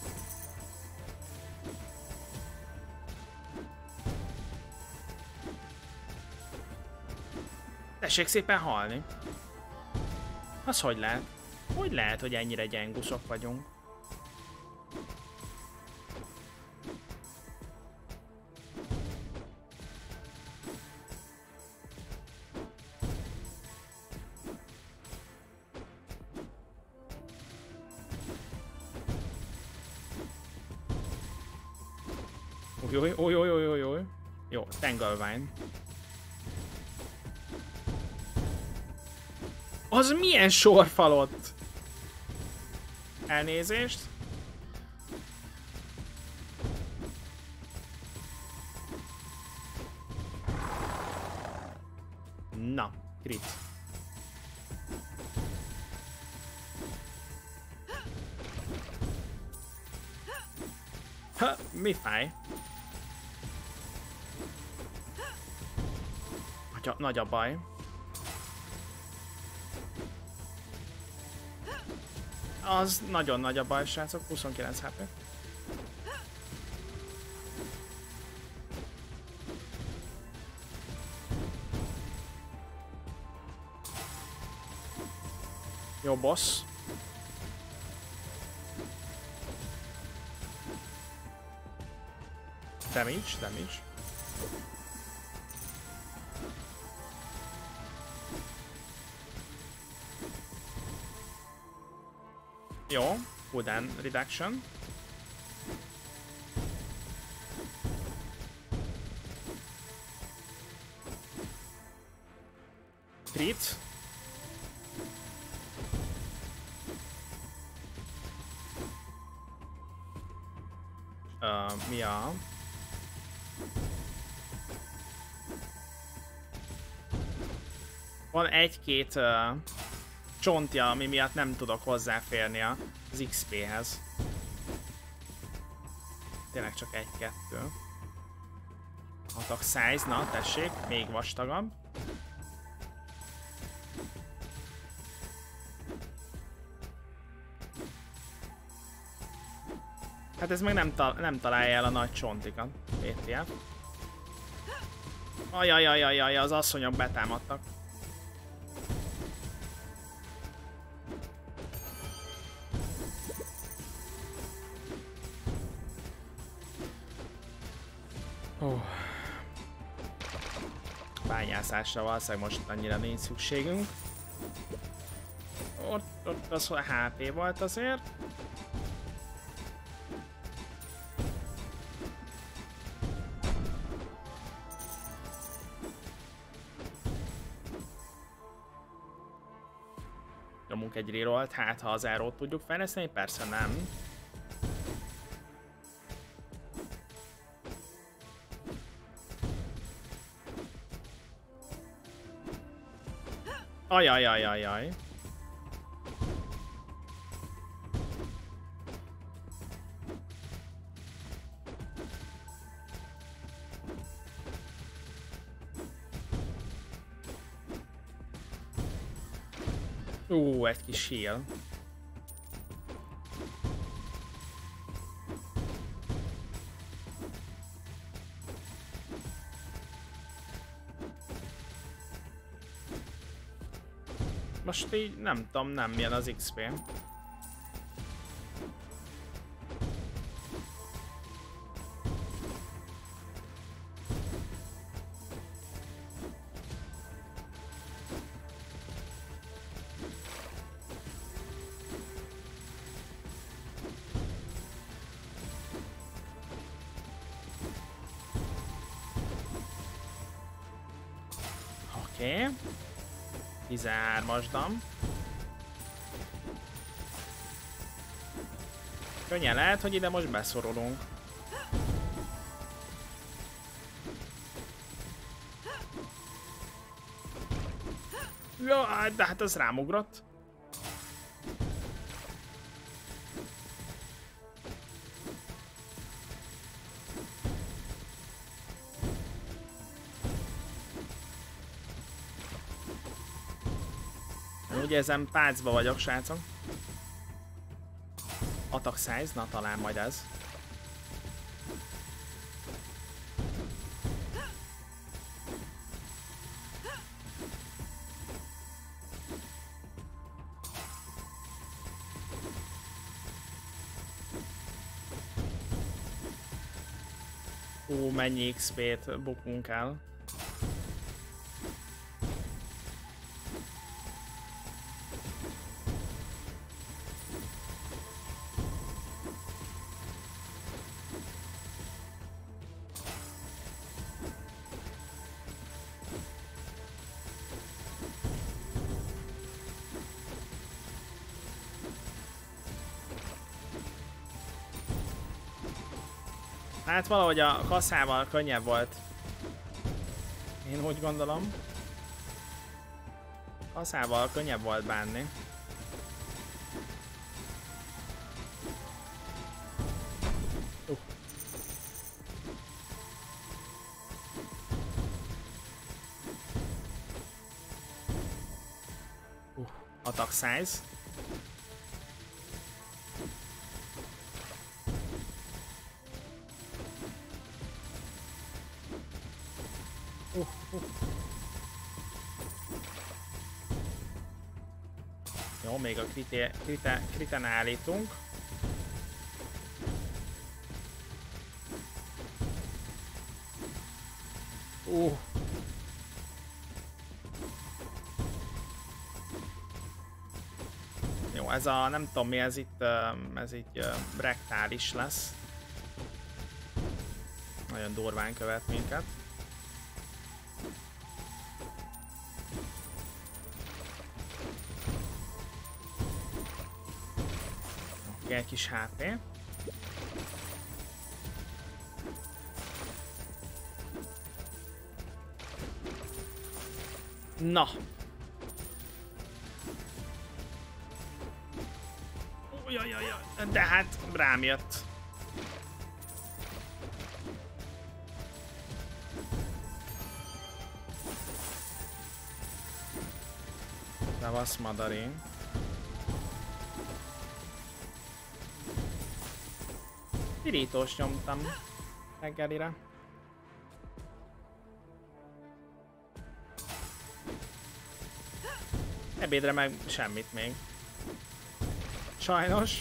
Tessék szépen halni. Az hogy lehet? Hogy lehet, hogy ennyire gyenguszok vagyunk? Ojoj, ojoj, ojoj, ojoj. Jó, Tanglevine. Az milyen sorfalott? Elnézést. Na, crit. Ha, mi fáj? Nagy a, nagy a baj. Az nagyon nagy a baj, srácok, huszonkilenc há pé. Jó, boss. Damage, damage. Jó, cooldown reduction. Crit. Uh, mi a... Van egy-két uh, csontja, ami miatt nem tudok hozzáférni az iksz péhez. Tényleg csak egy-kettő. Attack size, na tessék, még vastagabb. Hát ez meg nem, ta nem találja el a nagy csontikat. bé té ef. Ajajajajaj, az asszonyok betámadtak. Oh. Bányászásra valószínűleg most annyira nincs szükségünk. Ott, ott az há pé volt azért. Nyomunk egy rerolt, hát ha az arrow-t tudjuk fejleszteni, persze nem. Ajajajajaj. Ú, egy kis heal. Most így nem tudom, nem milyen az iksz pé. Oké. Okay. tizenhármas dam. Könnyen lehet, hogy ide most beszorulunk. Ja, de hát az rámugrott. Ugye ezen pácba vagyok, srácok. Attack size, na talán majd ez. Ó, mennyi iksz pét bukunk el. Hát valahogy a kasszával könnyebb volt. Én úgy gondolom. Kasszával könnyebb volt bánni. Uh. Uh, attack size. Uh, uh. Jó, még a krite, krite, kriten állítunk. Uh. Jó, ez a, nem tudom mi ez itt, ez így rektális lesz. Nagyon durván követ minket. Egy kis há pé. Na. Ujjajajaj, de hát rám jött. Szevasz, madarin. Pirítós nyomtam reggelire. Ebédre meg semmit még. Sajnos.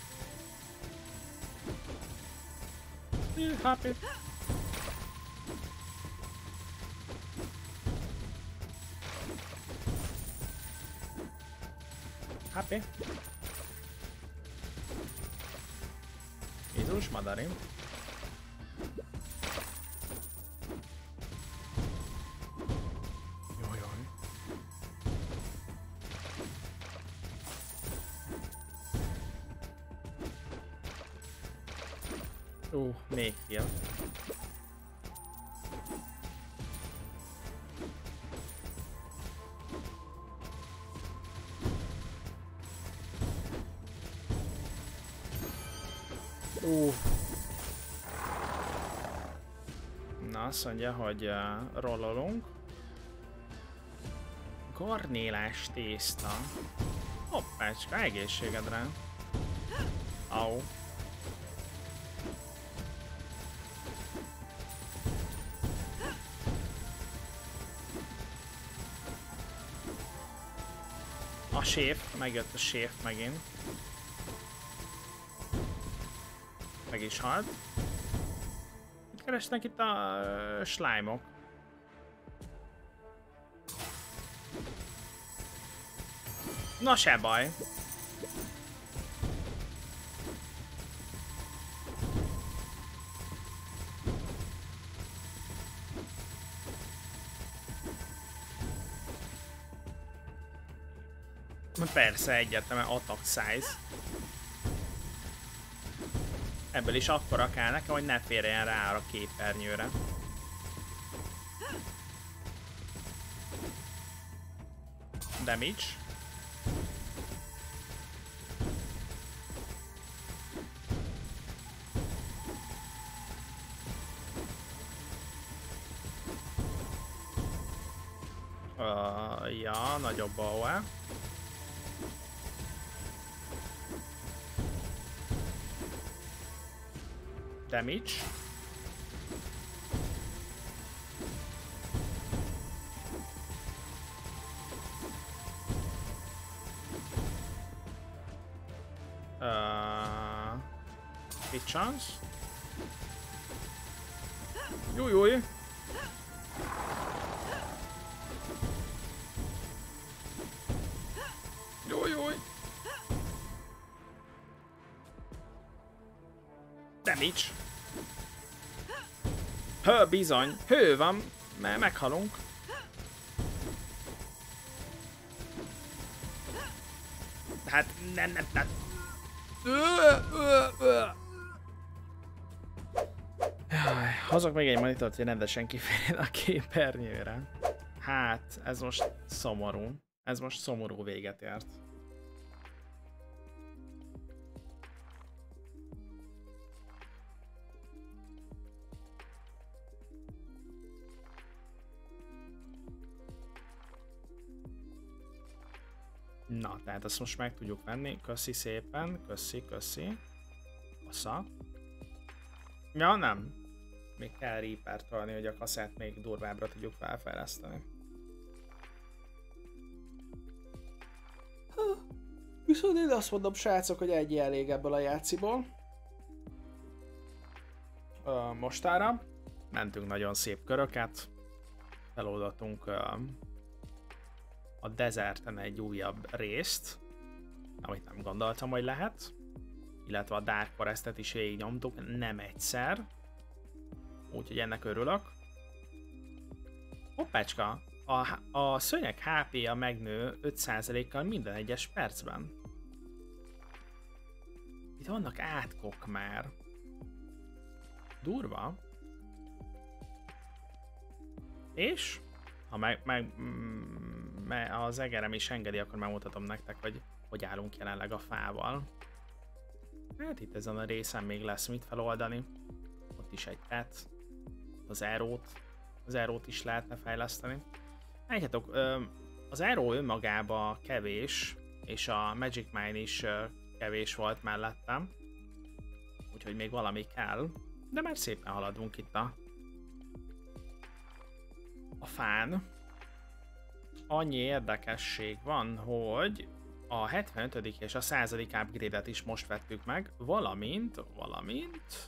Happy. Happy. Jézus, madarin. Jó, jó. Ó, még kill. Uh. Na, azt mondja, hogy uh, rollolunk. Garnélás tészta. Hoppácska, egészségedre. Au. A séf, megjött a séf megint. Meg is halt. Mit keresnek itt a uh, slime-ok? Na se baj. Persze, egyértelműen attack size. Ebből is akkora kell nekem, hogy ne férjen rá a képernyőre. Damage. Uh, ja, nagyobb á o e. Damage. Uh, hit chance. Júj, júj. Júj, júj. Damage. Hő, bizony. Hő van, mert meghalunk. Hát nem, nem, nem. Jaj, hozok még egy monitort, hogy rendesen kiférjen a képernyőre. Hát, ez most szomorú. Ez most szomorú véget ért. Na, tehát ezt most meg tudjuk venni. Köszi szépen, köszi, köszi. Assza. Ja, nem. Még kell reaper-tolni, hogy a kaszát még durvábbra tudjuk felfejleszteni. Viszont én azt mondom, srácok, hogy egy elég ebből a játsziból. Uh, mostára mentünk nagyon szép köröket. Feloldottunk uh, a Deserten egy újabb részt, amit nem gondoltam, hogy lehet. Illetve a Dark Forestet is végig nyomtuk, nem egyszer. Úgyhogy ennek örülök. Hoppácska! A, a szőnyeg há pé-ja megnő öt százalékkal minden egyes percben. Itt vannak átkok már. Durva. És ha meg, meg mm, az egerem is engedi, akkor megmutatom nektek, hogy hogy állunk jelenleg a fával. Hát itt ezen a részen még lesz mit feloldani. Ott is egy pet. Az Aerót. Az Aerót is lehetne fejleszteni. Látjátok, az Aero önmagában kevés, és a Magic Mine is kevés volt mellettem. Úgyhogy még valami kell. De már szépen haladunk itt a, a fán. Annyi érdekesség van, hogy a hetvenötödik és a századik upgrade-et is most vettük meg, valamint, valamint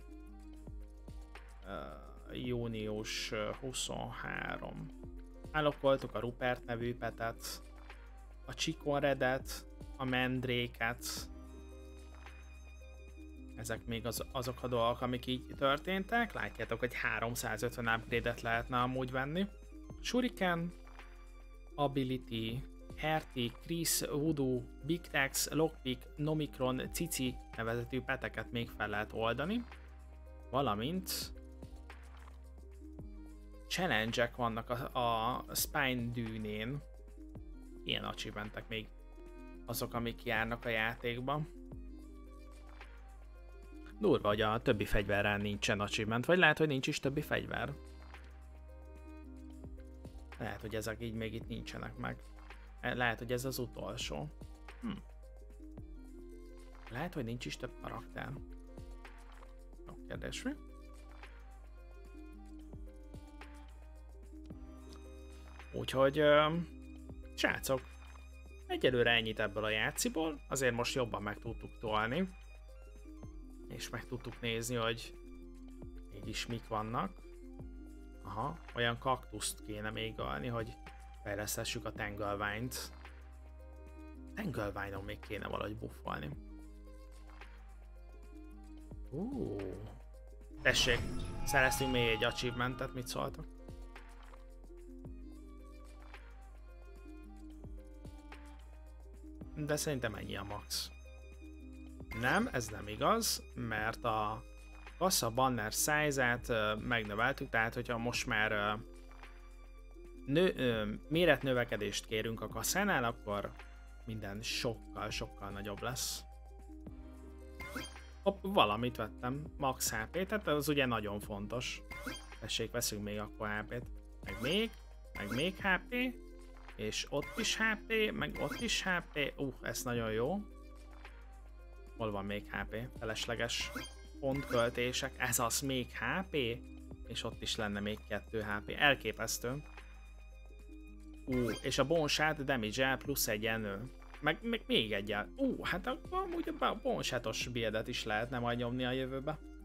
uh, június huszonharmadika. Állokkoltuk a Rupert nevű petet, a Chicken Redet, a Mandréket. Ezek még az, azok a dolgok, amik így történtek. Látjátok, hogy háromszázötven upgrade-et lehetne amúgy venni. Shuriken, Ability, Herti, Chris, Voodoo, Big Tex, Lockpick, Nomicron, Cici nevezetű peteket még fel lehet oldani. Valamint challenge-ek vannak a, a Spine dűnén. Ilyen achievementek még azok, amik járnak a játékban. Durva, hogy a többi fegyverrel nincsen achievement, vagy lehet, hogy nincs is többi fegyver. Lehet, hogy ezek így még itt nincsenek meg. Lehet, hogy ez az utolsó. Hm. Lehet, hogy nincs is több karakter. Jó kérdés mi? Úgyhogy, uh, srácok, egyelőre ennyit ebből a játsziból, azért most jobban meg tudtuk tolni. És meg tudtuk nézni, hogy mégis mik vannak. Aha, olyan kaktuszt kéne még ölni, hogy fejlesztessük a Tanglevine-t. Tanglevine-on még kéne valahogy buffolni. Uh. Tessék, szereztünk még egy achievementet, mit szóltok? De szerintem ennyi a max. Nem, ez nem igaz, mert a kassa banner size-át megnöveltük, tehát hogyha most már ö, nő, ö, méretnövekedést kérünk a kasszánál, akkor minden sokkal-sokkal nagyobb lesz. Hopp, valamit vettem, max há pé, tehát az ugye nagyon fontos. Tessék, veszünk még akkor há pét. Meg még, meg még há pé, és ott is há pé, meg ott is há pé. Uh, ez nagyon jó. Hol van még há pé? Felesleges pontköltések. Ez az, még há pé, és ott is lenne még kettő há pé. Elképesztő. Uh, és a bonshot damage-el plusz egy nő. Meg, meg még egyel. Uh, hát akkor amúgy a bonshatos buildet is lehetne majd nyomni a jövőbe.